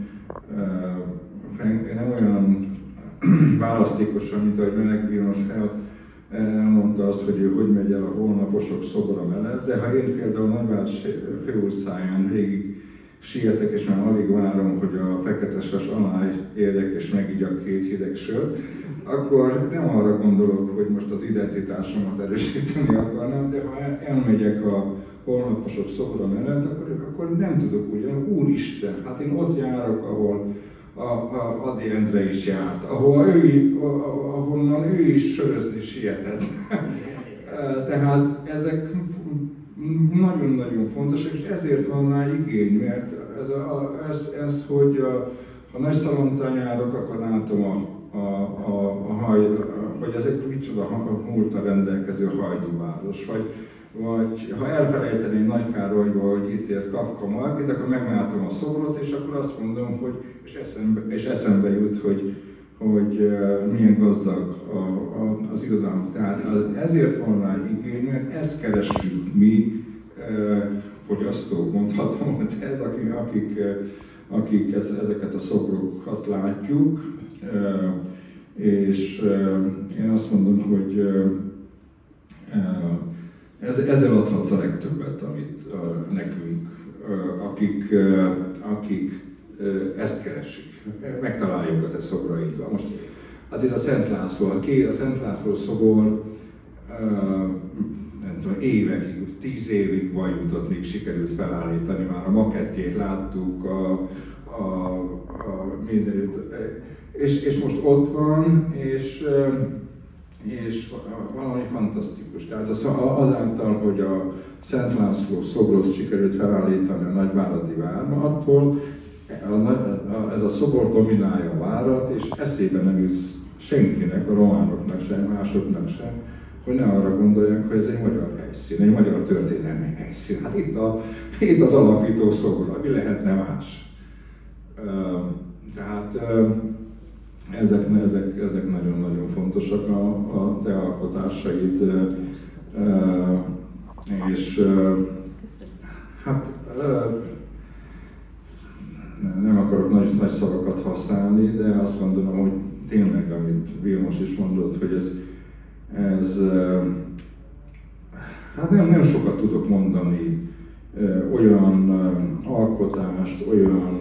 olyan választékosan, mint ahogy Menek Vilmos elmondta azt, hogy ő hogy megy el a holnaposok szobora mellett, de ha én például Nagyváros főutcáján végig sietek, és már alig várom, hogy a fekete sas alá érjek és megigyak 2 hideg sört, akkor nem arra gondolok, hogy most az identitásomat erősíteni akarnám, de ha elmegyek a holnaposok szobora mellett, akkor nem tudok úgy, úristen, hát én ott járok, ahol Ady Endre is járt, ahonnan ő is sörözni sietett. Tehát ezek nagyon-nagyon fontosak, és ezért van rá igény, mert hogy ha nagy szalontán járok, akkor látom hogy ez egy micsoda múlttal rendelkező hajdúváros, vagy ha elfelejteném Nagykárolyba, hogy itt élt Kafka Margit, akkor meglátom a szobrot, és akkor azt mondom, hogy és eszembe jut, hogy milyen gazdag az irodalom. Tehát ezért van rá igény, mert ezt keressük mi fogyasztók, mondhatom, hogy ez, akik ezeket a szobrokat látjuk, és én azt mondom, hogy ezzel adhatsz a legtöbbet, amit nekünk, akik ezt keresik. Megtaláljuk a te szobraidban. Most, hát itt a Szent László, a Szent László szobor, nem tudom, évekig, 10 évig jutott, még sikerült felállítani, már a makettjét láttuk, mindenütt, és most ott van, és valami fantasztikus. Tehát azáltal, hogy a Szent László szobrot sikerült felállítani a Nagyváradi Várba, attól ez a szobor dominálja a várat, és eszébe nem jut senkinek, a románoknak sem, másoknak sem, hogy ne arra gondolják, hogy ez egy magyar helyszín, egy magyar történelmi helyszín. Hát itt az alapító szobor, mi lehetne más. Tehát ezek nagyon-nagyon fontosak a te alkotásaid, és hát nem akarok nagy szavakat használni, de azt gondolom, hogy tényleg, amit Vilmos is mondott, hogy ez hát nem sokat tudok mondani olyan alkotást, olyan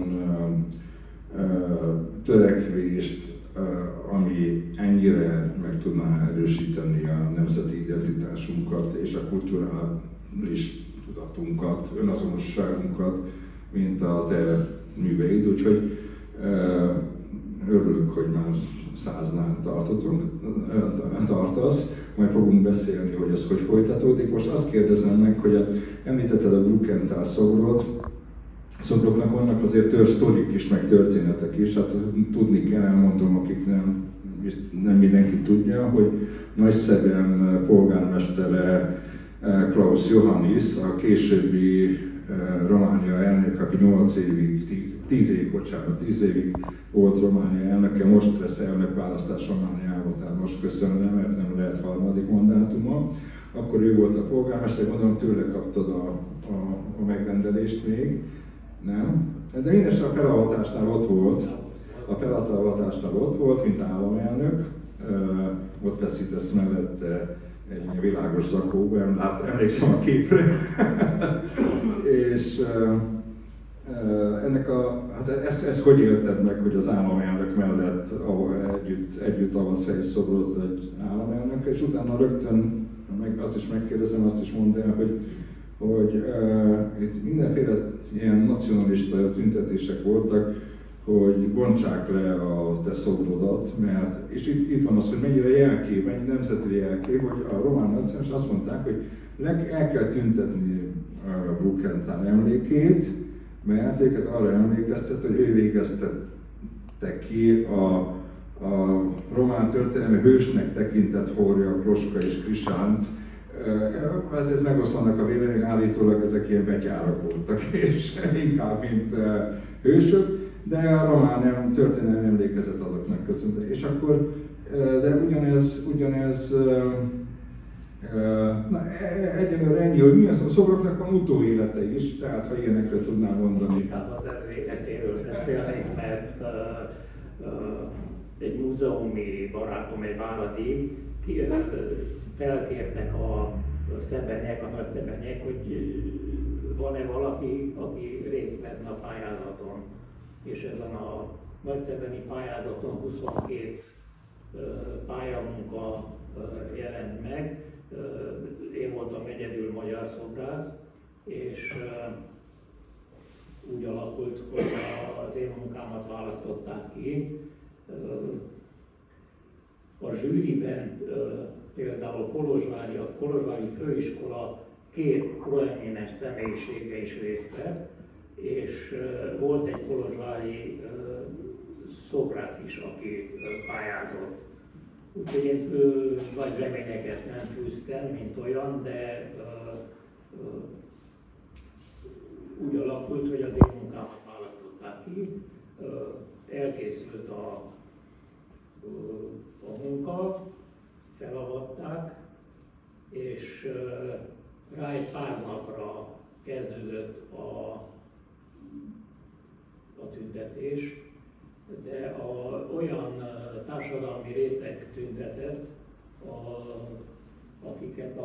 törekvést, ami ennyire meg tudná erősíteni a nemzeti identitásunkat és a kulturális tudatunkat, önazonosságunkat, mint a te műveid. Úgyhogy örülök, hogy már 100-nál tartasz, majd fogunk beszélni, hogy ez hogy folytatódik. Most azt kérdezem meg, hogy említetted a Brukenthal szobroknak vannak azért sztorik is, meg történetek is. Hát tudni kell, elmondom, akik nem mindenki tudja, hogy Nagyszeben polgármestere Klaus Johannis, a későbbi Románia elnök, aki 10 évig volt Románia elnöke, most lesz elnökválasztás Romániában, tehát most köszönöm, mert nem lehet harmadik mandátuma. Akkor ő volt a polgármester, gondolom tőle kaptad a megrendelést még, nem? De mindesen a felavatatásnál ott volt. A felavatatásnál ott volt, mint államelnök. Ott feszítesz mellette egy világos zakóban, emlékszem a képre. És hát ezt hogy élted meg, hogy az államelnök mellett együtt avasz fel egy szobrot egy államelnök, és utána rögtön azt is megkérdezem, azt is mondd el, hogy itt mindenféle ilyen nacionalista tüntetések voltak, hogy bontsák le a te szobrodat, mert, és itt van az, hogy mennyire jelkép, mennyi nemzeti jelkép, hogy a román nacionalist azt mondták, hogy el kell tüntetni Brukenthal emlékét, mert őket arra emlékeztet, hogy ő végeztette ki a román történelmi hősnek tekintett Hória, Kloska és Krisánt. Ez megoszlanak a vélemény, állítólag ezek ilyen betyárak voltak, és inkább mint hősök, de a román történelmi emlékezet azoknak köszönte. És akkor, de ugyanez egyelőre ennyi, hogy mi az, a szobroknak van utóélete is, tehát ha ilyenekről tudnám mondani. Inkább az eredményről beszélnék, mert egy múzeumi barátom, egy váradi, felkértek a szebenyek, a nagyszebenyek, hogy van-e valaki, aki részt vett a pályázaton. És ezen a nagyszebeni pályázaton 22 pályamunka jelent meg. Én voltam egyedül magyar szobrász, és úgy alakult, hogy az én munkámat választották ki. A zsűriben például a Kolozsvári Főiskola 2 proeminens személyisége is részt vett, és volt egy kolozsvári szobrász is, aki pályázott. Úgyhogy én nagy reményeket nem fűztem, mint olyan, de úgy alakult, hogy az én munkámat választották ki. Elkészült a munka, felavatták, és rá egy pár napra kezdődött a tüntetés, de olyan társadalmi réteg tüntetett, akiket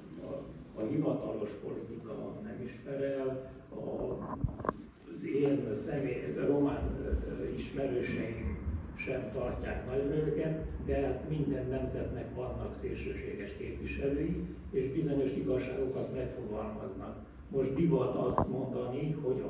a hivatalos politika nem ismer el, az én román ismerőseim sem tartják nagyra őket, de hát minden nemzetnek vannak szélsőséges képviselői, és bizonyos igazságokat megfogalmaznak. Most divat azt mondani, hogy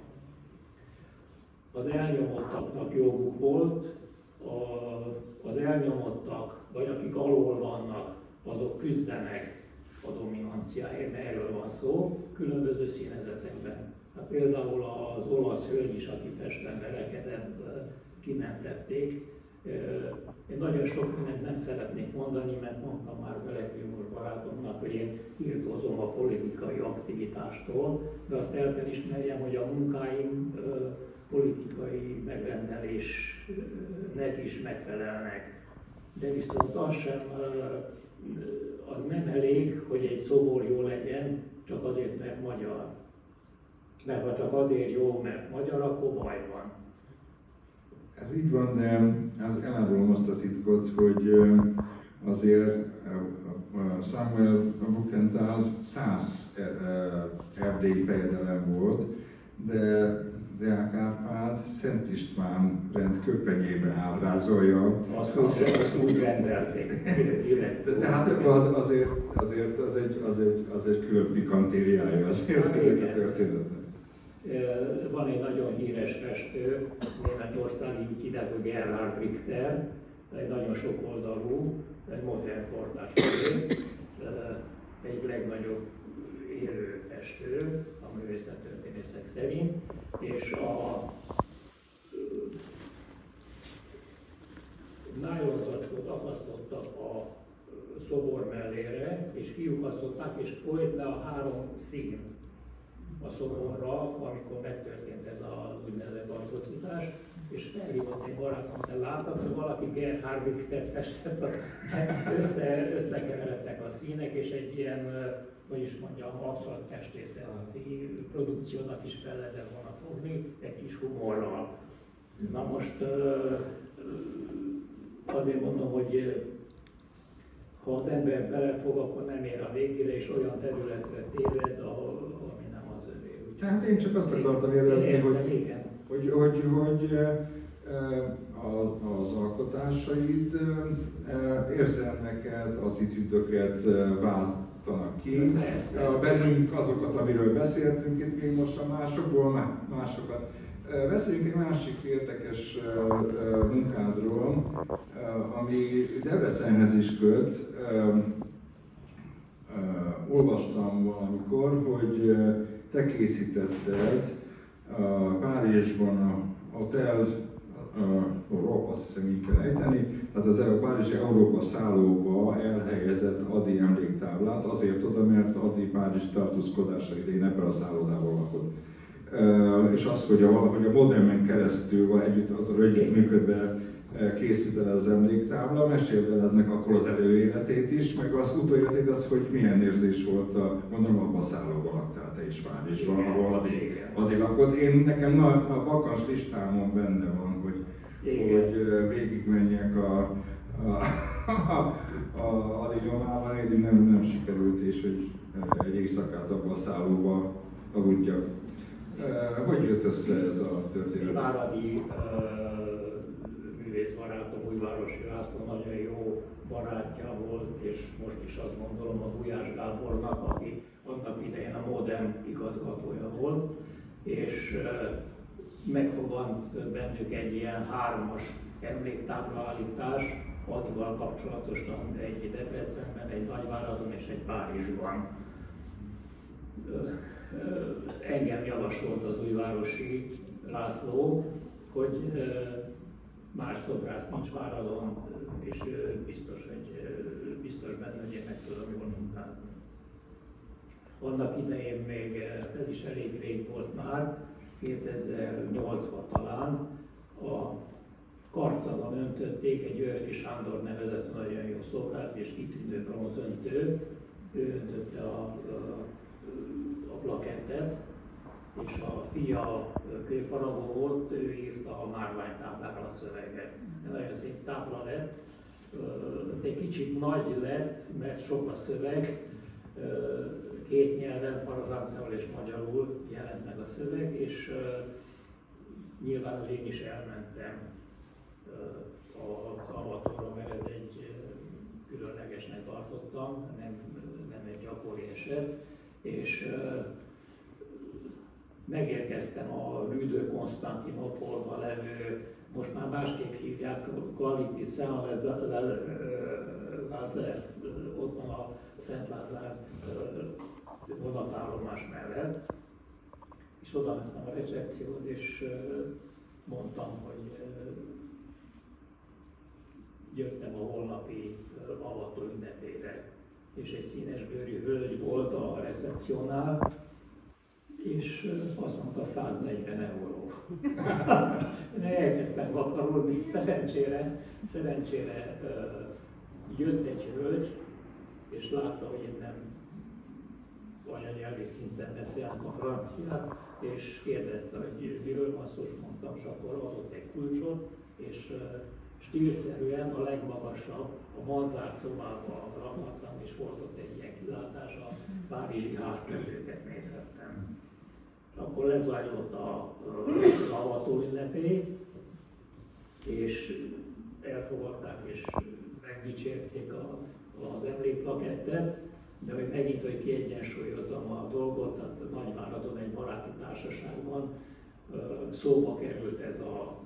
az elnyomottaknak joguk volt, az elnyomottak, vagy akik alól vannak, azok küzdenek a dominanciáért, mert erről van szó, különböző színezetekben. Hát például az olasz hölgy is, aki Pesten verekedett, kimentették. Én nagyon sok mindent nem szeretnék mondani, mert mondtam már Belekvimos barátomnak, hogy én írtózom a politikai aktivitástól, de azt el kell ismerjem, hogy a munkáim politikai megrendelésnek is megfelelnek. De viszont az nem elég, hogy egy szobor jó legyen, csak azért, mert magyar. Mert ha csak azért jó, mert magyar, akkor baj van. Ez így van, de elárulom azt a titkot, hogy azért Samuel Buchenthal 100 erdélyi fejedelem volt, de Deák Árpád Szent István rend köpenyébe ábrázolja. Azt úgy rendelték. Tehát az egy külön pikantériája azért a történetnek. Van egy nagyon híres festő, németországi, úgy hívják, hogy Gerhard Richter, egy nagyon sok oldalú, egy modern kortárs művész, egy legnagyobb élő festő a művészettörténészek szerint, és a nylonzacskót akasztottak a szobor mellére, és kiukasztották, és folyt le a 3 szín a szoborra, amikor megtörtént ez az úgynevezett atrocitás, és felhívott egy barátom, de láttam, hogy valaki Gerhard Richtert festett, összekeveredtek a színek, és egy ilyen, hogy is mondjam, abszolút festészeti produkciónak is fel lehetett volna fogni, egy kis humorral. Na most azért mondom, hogy ha az ember belefog, akkor nem ér a végére, és olyan területre téved, ami nem az övé. Hát én csak azt akartam érezni, hogy az alkotásaid érzelmeket, attitűdöket váltanak ki. Bennünk azokat, amiről beszéltünk itt még most a másokból, másokat. Beszéljünk egy másik érdekes munkádról, ami Debrecenhez is köt. Olvastam valamikor, hogy te készítetted Párizsban a Hotel Európa, azt hiszem így kell ejteni, tehát az Párizsi Európa szállóba elhelyezett Ady emléktáblát, azért oda, mert Ady Párizsi tartózkodása idején ebben a szállodában lakott. És az, hogy a Modemen keresztül együtt működve készült el az emléktábla, meséld el ennek akkor az előéletét is, meg az utóéletét, az, hogy milyen érzés volt, mondom, abban a szállóban laktál te is Párizsban, ahol Ady lakott. Nekem a vakans listámon benne van, hogy végigmenjek a Ady nyomában, eddig nem sikerült, és egy éjszakát abban a szállóban aludjak. Hogy jött össze ez a történet? Váradi művészbarátom, Újvárosi László nagyon jó barátja volt, és most is azt gondolom a Gulyás Gábornak, aki annak idején a Modem igazgatója volt, és megfogant bennük egy ilyen 3-as emléktáblaállítás, Adyval kapcsolatosan, egy Debrecenben, egy Nagyváradon és egy Párizsban. Engem javasolt az Újvárosi László, hogy más szobrász nincs Váradon, és biztos benne, hogy én meg tudom jól munkázni. Annak idején még, ez is elég rég volt már, 2008-ban talán, a Karcagon öntötték egy Györfi Sándor nevezett nagyon jó szobrász és kitűnő bronzöntő, ő öntötte a plakettet, és a fia kőfaragó volt, ő írta a márványtáblára a szöveget. Nagyon szép tábla lett, egy kicsit nagy lett, mert sok a szöveg, 2 nyelven, franciául és magyarul jelent meg a szöveg, és nyilván, hogy én is elmentem az avatóra, mert ez egy különlegesnek tartottam, nem egy gyakori eset, és megérkeztem a Rue Konstantinopolban levő, most már másképp hívják, Quality Saint-Lazare, ott van a Szent Lázár vonatállomás mellett, és oda mentem a recepcióhoz, és mondtam, hogy jöttem a holnapi avató ünnepére, és egy színesbőrű hölgy volt a recepciónál, és azt mondta, 140 euró. Én elkezdtem vakaródni, szerencsére jött egy hölgy, és látta, hogy én nem anyanyelvi szinten beszéltem a franciát, és kérdezte, hogy miről van szó, és mondtam, és akkor adott egy kulcsot, és stílszerűen a legmagasabb, a manzárt szobában lakhattam, és volt ott egy ilyen kilátás, a párizsi háztetőket nézhettem. Akkor lezajlott az avató ünnepé, és elfogadták és megdicsérték az emlékplakettet, de hogy megint, hogy kiegyensúlyozzam a dolgot, tehát Nagyváradon egy baráti társaságban szóba került ez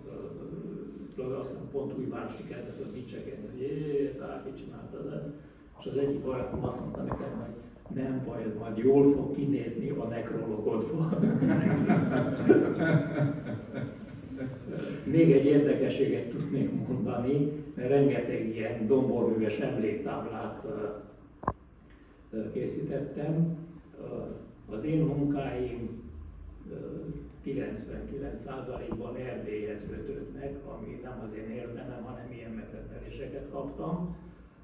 aztán pont Újvárosi kezdett a dicsekedni, hogy bárki csinálta, és az egyik barátom azt mondta nekem, hogy nem baj, ez majd jól fog kinézni a nekrologodból. Még egy érdekességet tudnék mondani, mert rengeteg ilyen domborműves emléktáblát készítettem. Az én munkáim 99%-ban Erdélyhez kötődnek, ami nem az én érdemem, hanem ilyen megrendeléseket kaptam.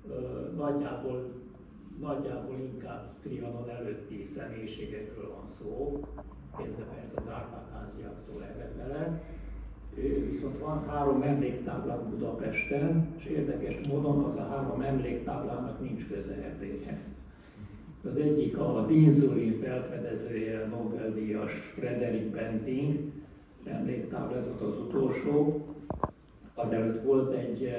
Nagyjából inkább Trianon előtti személyiségekről van szó, kezdve persze az Árpád-háziaktól errefele. Viszont van 3 emléktáblám Budapesten, és érdekes módon az a 3 emléktáblának nincs köze Erdélyhez. Az egyik az inzulin felfedezője, Nobel-díjas Frederick Banting emléktábla, ez volt az utolsó. Azelőtt volt egy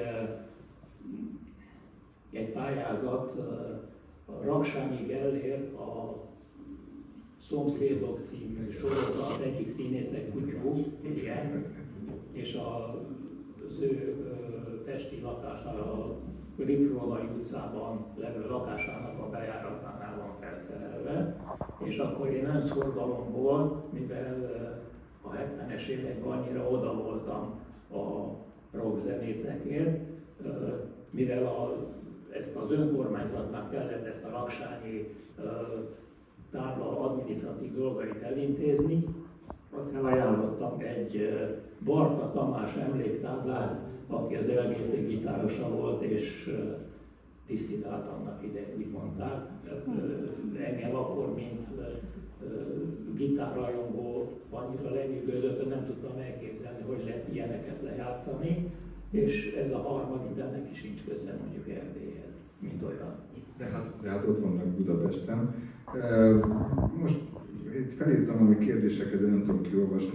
pályázat, a Raksányi Gellért a Szomszédok című sorozat egyik színészek kutyú, igen, és az ő pesti lakására, a Riprónai utcában levő lakásának a bejáratánál van felszerelve, és akkor én önszorgalomból, mivel a 70-es években annyira oda voltam a rockzenészekért, mivel ezt az önkormányzatnak kellett ezt a raksányi tábla adminisztratív dolgait elintézni, ott elajánlottam egy Barta Tamás emléktáblát, aki az LGT gitárosa volt, és disszidált annak idején, úgy mondták. Engem akkor, mint gitárrajongó, annyira lenyűgözött, hogy nem tudtam elképzelni, hogy lehet ilyeneket lejátszani, és ez a harmadik, de neki sincs köze mondjuk Erdélyhez, mint olyan. De hát ott vannak Budapesten. Most itt felírtam valami kérdéseket, de nem tudom kiolvasni,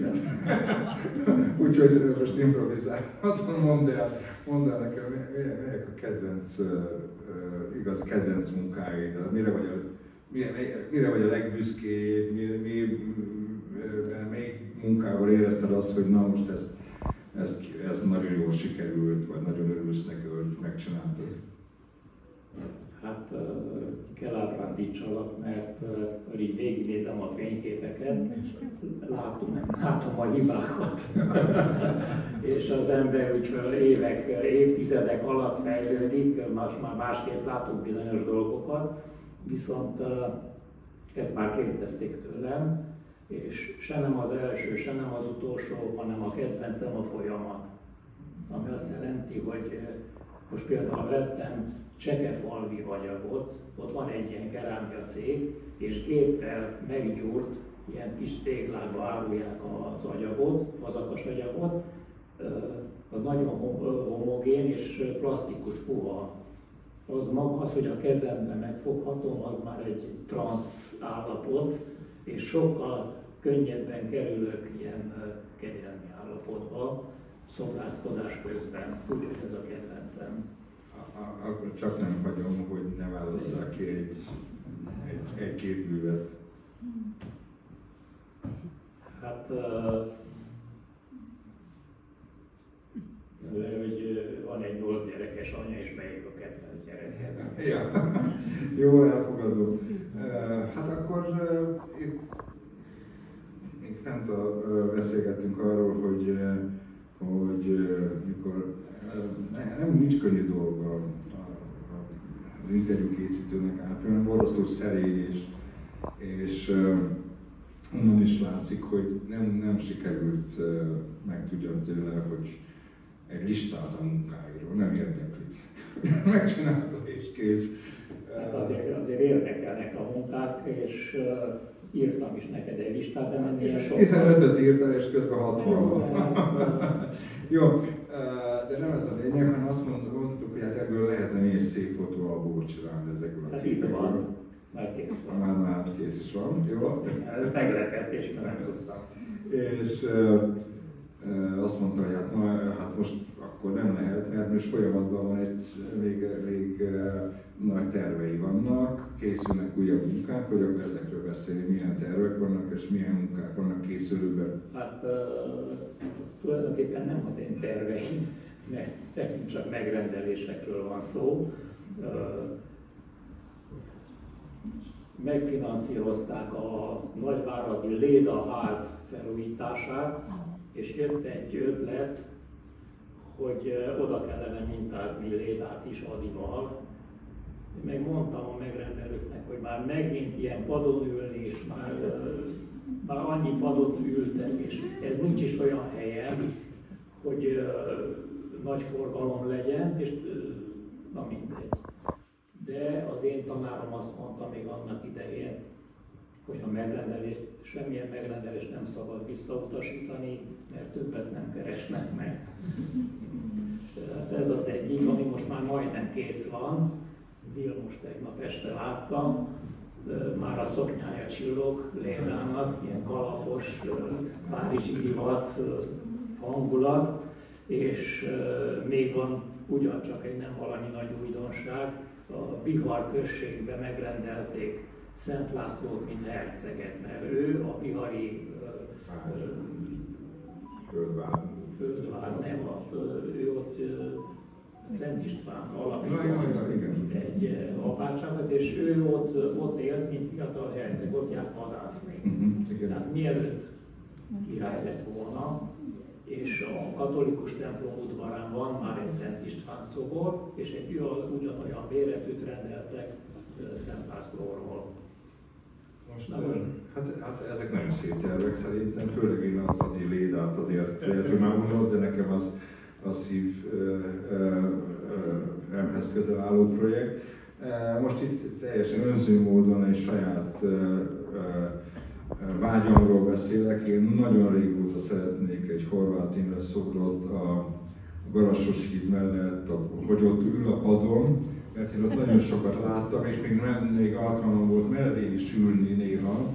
úgyhogy most improvizálom. Azt mondom, mondd el nekem, melyek a kedvenc, igazi kedvenc munkáid, mire vagy a legbüszkébb, melyik munkával érezted azt, hogy na most ez nagyon jól sikerült, vagy nagyon örülsz neki, hogy megcsináltad? Hát kell ábrándítsalak, mert így végignézem a fényképeket, látom a hibákat. És az ember úgy évtizedek alatt fejlődik, most már másképp látunk bizonyos dolgokat, viszont ezt már kérdezték tőlem, és se nem az első, se nem az utolsó, hanem a kedvencem a folyamat. Ami azt jelenti, hogy most például vettem Csekefalvi vagyagot, ott van egy ilyen kerámia cég, és géppel meggyúrt, ilyen kis téglákba árulják az agyagot, fazakas agyagot, az nagyon homogén és plastikus puha. Az, hogy a kezemben megfoghatom, az már egy transz állapot, és sokkal könnyebben kerülök ilyen kegyelmi állapotba, szobrászkodás közben, úgyhogy ez a kedvencem. Akkor csak nem hagyom, hogy ne válasszák ki egy képművet. Hát, hogy van egy 8 gyerekes anya, és melyik a kedvenc gyereke. Ja, jó, elfogadom. Hát akkor itt még fent beszélgettünk arról, hogy mikor nincs könnyű dolga az interjú készítőnek átvenni, borzasztó szerény, és onnan is látszik, hogy nem sikerült megtudjam tőle, hogy egy listát a munkáiról, nem érdekli. Megcsinálta és kész. Hát azért érdekelnek a munkák, és írtam is neked egy listát, de nem ilyen sok. 15-öt írtál, és közben 60 van. Jó, de nem ez a lényeg, hanem azt mondtuk, hogy hát ebből lehetne még egy szép fotóalbumot csinálni ezekből a képekből. Van. Már kész van. Már kész is van, jó? Ez meglepetés, mert nem tudtam. És azt mondta, hogy hát most akkor nem lehet, mert most folyamatban van egy elég nagy tervei vannak, készülnek újabb munkák, hogy akkor ezekről beszélni, milyen tervek vannak és milyen munkák vannak készülőben. Hát tulajdonképpen nem az én terveim, mert nekünk csak megrendelésekről van szó. Megfinanszírozták a nagyváradi Léda ház felújítását, és jött egy ötlet, hogy oda kellene mintázni Lédát is Adival. Meg mondtam a megrendelőknek, hogy már megint ilyen padon ülni, és már annyi padon ültek, és ez nincs is olyan helyen, hogy nagy forgalom legyen, és na mindegy. De az én tanárom azt mondta még annak idején, hogy a semmilyen megrendelést nem szabad visszautasítani, mert többet nem keresnek meg. Tehát ez az egyik, ami most már majdnem kész van. Vilmos tegnap este láttam, már a szoknyája csillog Lédának, ilyen kalapos, párizsi divat hangulat, és még van ugyancsak egy nem valami nagy újdonság, a Bihar községben megrendelték Szent Lászlót, mint herceget, mert ő a bihari földvár, nem, ő ott Szent István alapított egy apátságot, és ő ott élt, mint fiatal herceg, ott járt vadászni. Tehát mielőtt király lett volna, és a katolikus templom udvarán van már egy Szent István szobor, és egy ugyanolyan méretűt rendeltek Szent Lászlóról. Most, hát ezek nagyon szép tervek szerintem, főleg én az Adi Lédát azért tudom, de nekem az a szívemhez közel álló projekt. Most itt teljesen önző módon egy saját vágyamról beszélek. Én nagyon régóta szeretnék egy Horváth Imre szobrot a Garassos híd mellett, hogy ott ül a padon, mert én ott nagyon sokat láttam, és még alkalmam volt mellé is ülni néha.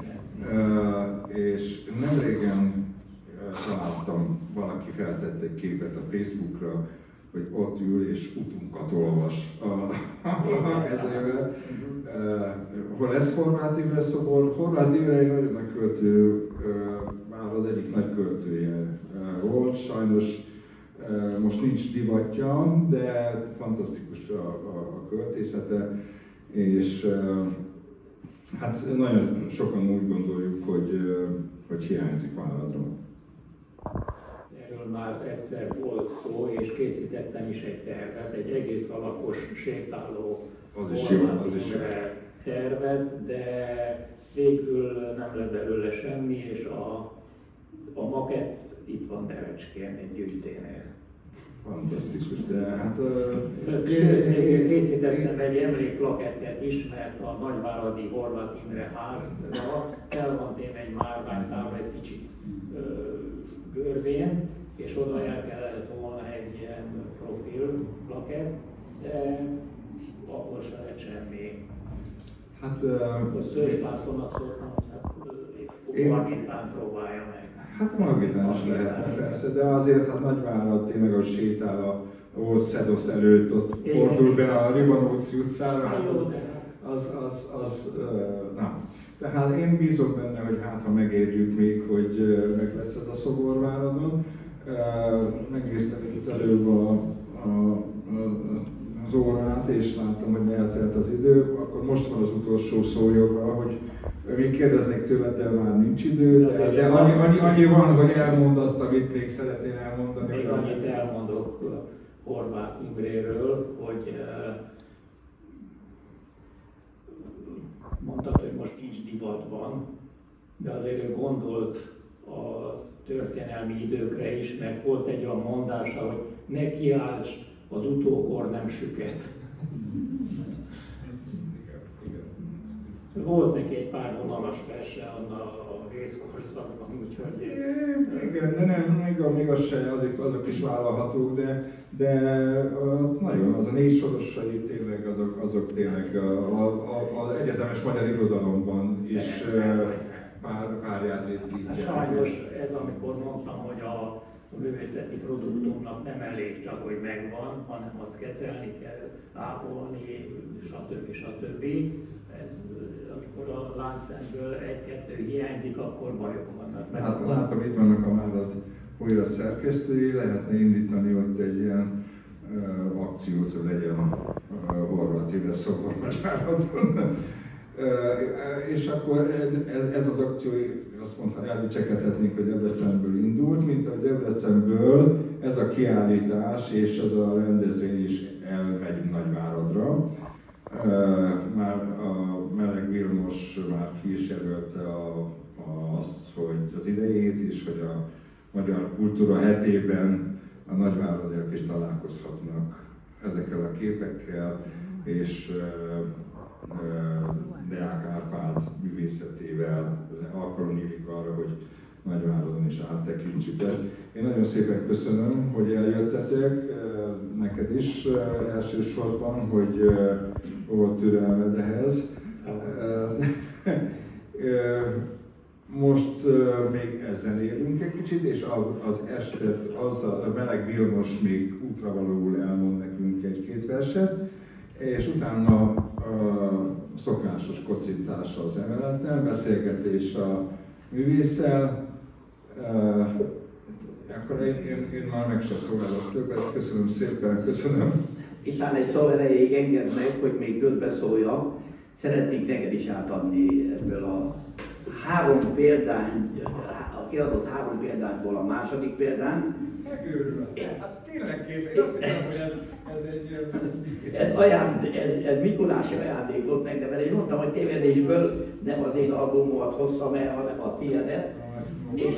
És nem régen találtam, valaki feltette egy képet a Facebookra, hogy ott ül és utunkat olvas a kezével. Hol ez Horváth Imre szobor? Horváth Imre egy nagyon nagy költő, már az egyik nagy költője volt, sajnos most nincs divatja, de fantasztikus a költészete, és hát nagyon sokan úgy gondoljuk, hogy hiányzik Váladról. Erről már egyszer volt szó, és készítettem is egy tervet, egy egész alakos sétáló tervet, de végül nem lett belőle semmi, és a makett itt van Derecskén egy gyűjténél. Fantasztikus, de hát... Sőt, még készítettem egy emléklakettet is, mert a nagyváradi Horváth Imre házra el van téve egy márványtábla egy kicsit görvén, és oda el kellett volna egy ilyen profil plakett, de akkor se lett semmi. Hát... Szős Lászlónak szóltam, hogy hát Margitán próbálja meg. Hát Margitán is lehetne persze, de azért hát Nagyvárad tényleg, ahogy sétál a Old Szedosz előtt, ott fordul be a Ribanóci utcára, hát na. Tehát én bízok benne, hogy hát ha megérjük még, hogy meg lesz ez a Szoborváradon. Megnéztem itt előbb az órát, és láttam, hogy eltelt az idő, akkor most van az utolsó szójoga, hogy még kérdeznék tőled, de már nincs idő, de annyi van, hogy elmond azt, amit még szeretnél elmondani. Még annyit elmondok Horváth Imréről, hogy mondtad, hogy most nincs divatban, de azért ő gondolt a történelmi időkre is, mert volt egy olyan mondása, hogy ne kiálts, az utókor nem süket. Volt neki egy pár vonalas verse a részkorszakban, úgyhogy... Igen, de nem, még az se, azok is vállalhatók, de nagyon, az a 4 sorosai tényleg, azok tényleg az egyetemes magyar irodalomban is párját ritkítják. Sajnos ez, amikor mondtam, hogy a művészeti produktumnak nem elég csak, hogy megvan, hanem azt kezelni kell, ápolni, stb. Ez, amikor a láncszemből 1-2 hiányzik, akkor bajok vannak. Hát látom, itt vannak a Márad Folyra szerkesztői, lehetne indítani ott egy ilyen akciót, hogy legyen Horváth Imre szobor Nagyváradon. És akkor ez az akció, azt mondta, eldicsekedhetnénk, hogy Debrecenből indult, mint a Debrecenből ez a kiállítás és ez a rendezvény is elmegy Nagyváradra. Már a Meleg Vilmos már ki is jelölte azt, hogy az idejét is, hogy a Magyar Kultúra hetében a nagyváradiak is találkozhatnak ezekkel a képekkel, és Deák Árpád művészetével alkalom nyílik arra, hogy Nagyváradon is áttekintsük ezt. Én nagyon szépen köszönöm, hogy eljöttetek, neked is elsősorban, hogy volt türelmed ehhez. Most még ezzel élünk egy kicsit, és az estet a Meleg Vilmos még útravalóul elmond nekünk 1-2 verset, és utána szokásos kocintás az emeleten, beszélgetés a művésszel. Akkor én már meg sem szólálok többet, köszönöm szépen, köszönöm. István, egy szó erejéig engedd meg, hogy még közbeszóljak. Szeretnék neked is átadni ebből a 3 példány, a kiadott 3 példányból a második példányt. Megőrülök. Hát tényleg kész. Én azt hiszem, hogy ez egy... Ez Mikulási ajándék volt meg, de mert én mondtam, hogy tévedésből nem az én albumomat hozzam el, hanem a tiédet. És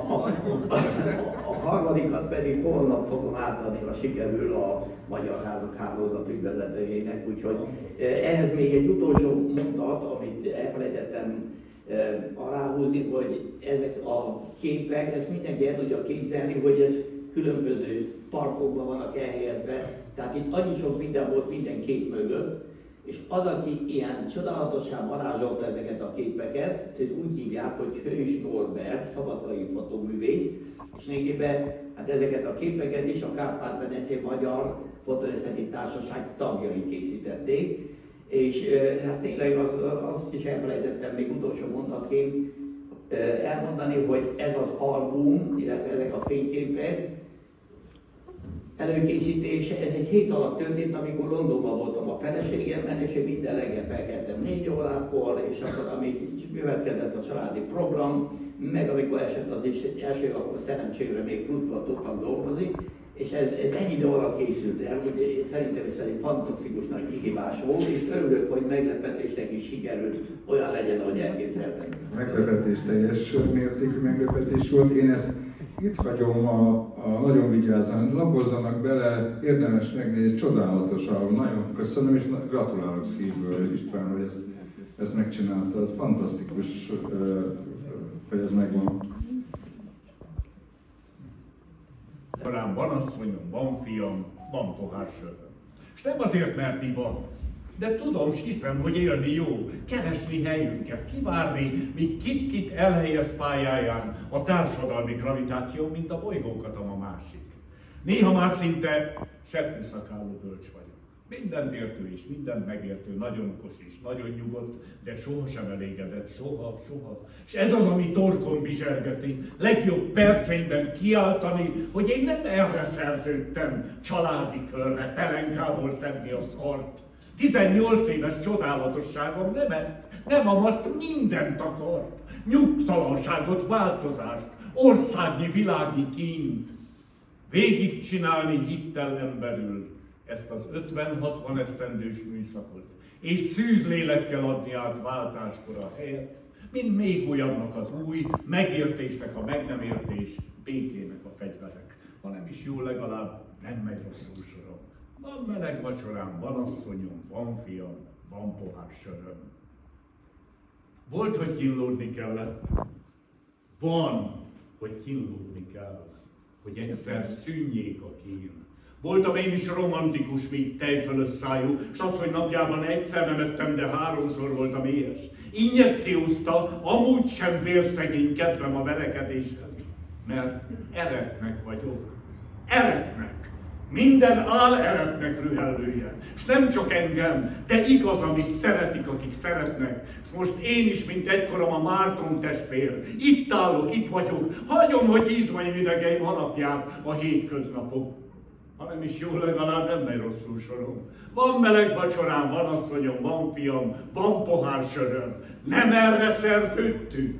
a harmadikat pedig holnap fogom átadni, ha sikerül a Magyar Házak Hálózat ügyvezetőjének. Úgyhogy ehhez még egy utolsó mondat, amit elfelejtettem aláhúzni, hogy ezek a képek, ezt mindenki el tudja képzelni, hogy ez különböző parkokban vannak elhelyezve. Tehát itt annyi sok minden volt minden kép mögött, és az, aki ilyen csodálatosan varázsolta ezeket a képeket, őt úgy hívják, hogy Hős Norbert, szabadkai fotoművész, és lényegében hát ezeket a képeket is a Kárpát-medencei Magyar Fotóművészeti Társaság tagjai készítették, és hát tényleg azt is elfelejtettem még utolsó mondatként elmondani, hogy ez az album, illetve ezek a fényképek előkészítése, ez egy hét alatt történt, amikor Londonban voltam a feleségemmel, és én minden reggel felkeltem 4 órakor, és akkor amit következett a családi program, meg amikor esett az is első, akkor szerencsére még pluszban tudtam dolgozni, és ez ennyi idő alatt készült el, hogy szerintem ez egy fantasztikus nagy kihívás volt, és örülök, hogy meglepetésnek is sikerült olyan legyen, ahogy elképzeltem. Meglepetés, teljes mértékű meglepetés volt. Én ezt itt hagyom, nagyon vigyázzon, lapozzanak bele, érdemes megnézni, csodálatos, nagyon köszönöm, és gratulálok szívből István, hogy ezt megcsináltad. Fantasztikus, hogy ez megvan. Talán van asszonyom, van fiam, van pohár söröm. És nem azért, mert divat, De tudom, és hiszem, hogy élni jó, keresni helyünket, kivárni, míg kit-kit elhelyez pályáján a társadalmi gravitáció, mint a bolygókat a másik. Néha már szinte seprűszakálló bölcs vagyok. Mindent értő is, mindent megértő, nagyon okos is, nagyon nyugodt, de sohasem elégedett, soha. És ez az, ami torkon bizsergeti, legjobb perceimben kiáltani, hogy én nem erre szerződtem, családi körre, pelenkából szedni a szart. 18 éves csodálatosságom nem azt mindent akart. Nyugtalanságot, változást, országnyi, világnyi kínt. Végigcsinálni hittel emberül ezt az 50-60 esztendős műszakot, és szűzlélekkel adni át váltáskor a helyet, mint még olyannak az új, megértésnek a meg nem értés, békének a fegyverek. Ha nem is jó, legalább nem megy rosszul sorom. Van meleg vacsorám, van asszonyom, van fiam, van pohár söröm. Volt, hogy kínlódni kellett. Van, hogy kínlódni kell, hogy egyszer szűnjék a kín. Voltam én is romantikus, mint tejfölös szájú, s az, hogy napjában egyszer nem ettem, de 3-szor voltam éhes. Injekciózta, amúgy sem vérszegény kedvem a verekedéshez, mert eretnek vagyok. Eretnek. Minden áll eretnek rühellője. És nem csak engem, de igaz, ami szeretik, akik szeretnek. És most én is, mint egykorom a Márton testvér. Itt állok, itt vagyok. Hagyom, hogy izmaim idegeim hanapják a hétköznapok. Ha nem is jó, legalább nem megy rosszul sorom. Van meleg vacsorám, van asszonyom, van fiam, van pohár söröm. Nem erre szerződtünk?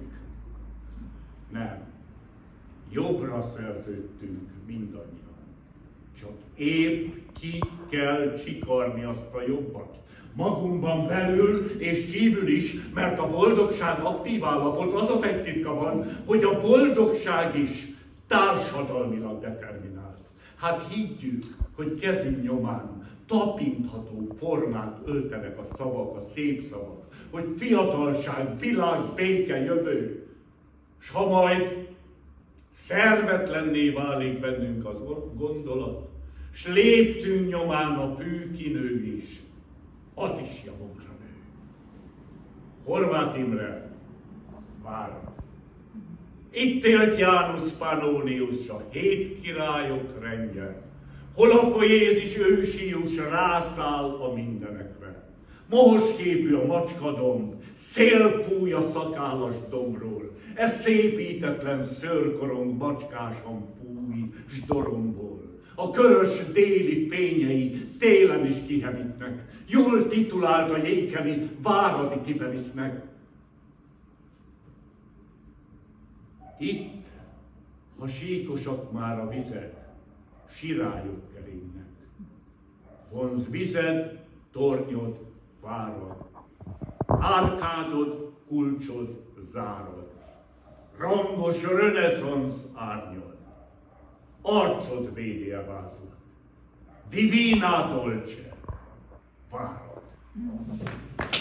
Nem. Jobbra szerződtünk mindannyian. Csak épp ki kell csikarni azt a jobbat. Magunkban belül és kívül is, mert a boldogság aktív állapot, az az egy titka van, hogy a boldogság is társadalmilag determinált. Hát higgyük, hogy kezünk nyomán tapintható formát öltenek a szavak, a szép szavak, hogy fiatalság, világ, béke, jövő. S ha majd szervetlenné válik bennünk az gondolat, s léptünk nyomán a fű kinő is, az is javunkra nő. Horváth Imre, Vára. Itt élt Janus Pannonius, a 7 királyok rendje, hol a poézis ősius rászáll a mindenekre. Mohos képű a macskadomb, szél fúj a szakállas dombról, ez szépítetlen szőrkorong macskásan fúj s dorombol. A körös déli fényei télen is kihevítnek, jól titulált a jékeli váradi kibelisznek. Itt, ha síkosak már a vizek, sirályok keringnek. Vonz vized, tornyod, várod, árkádod, kulcsod, zárod, rangos reneszánsz árnyod, arcod védi a vázlat, divina dolce, várod.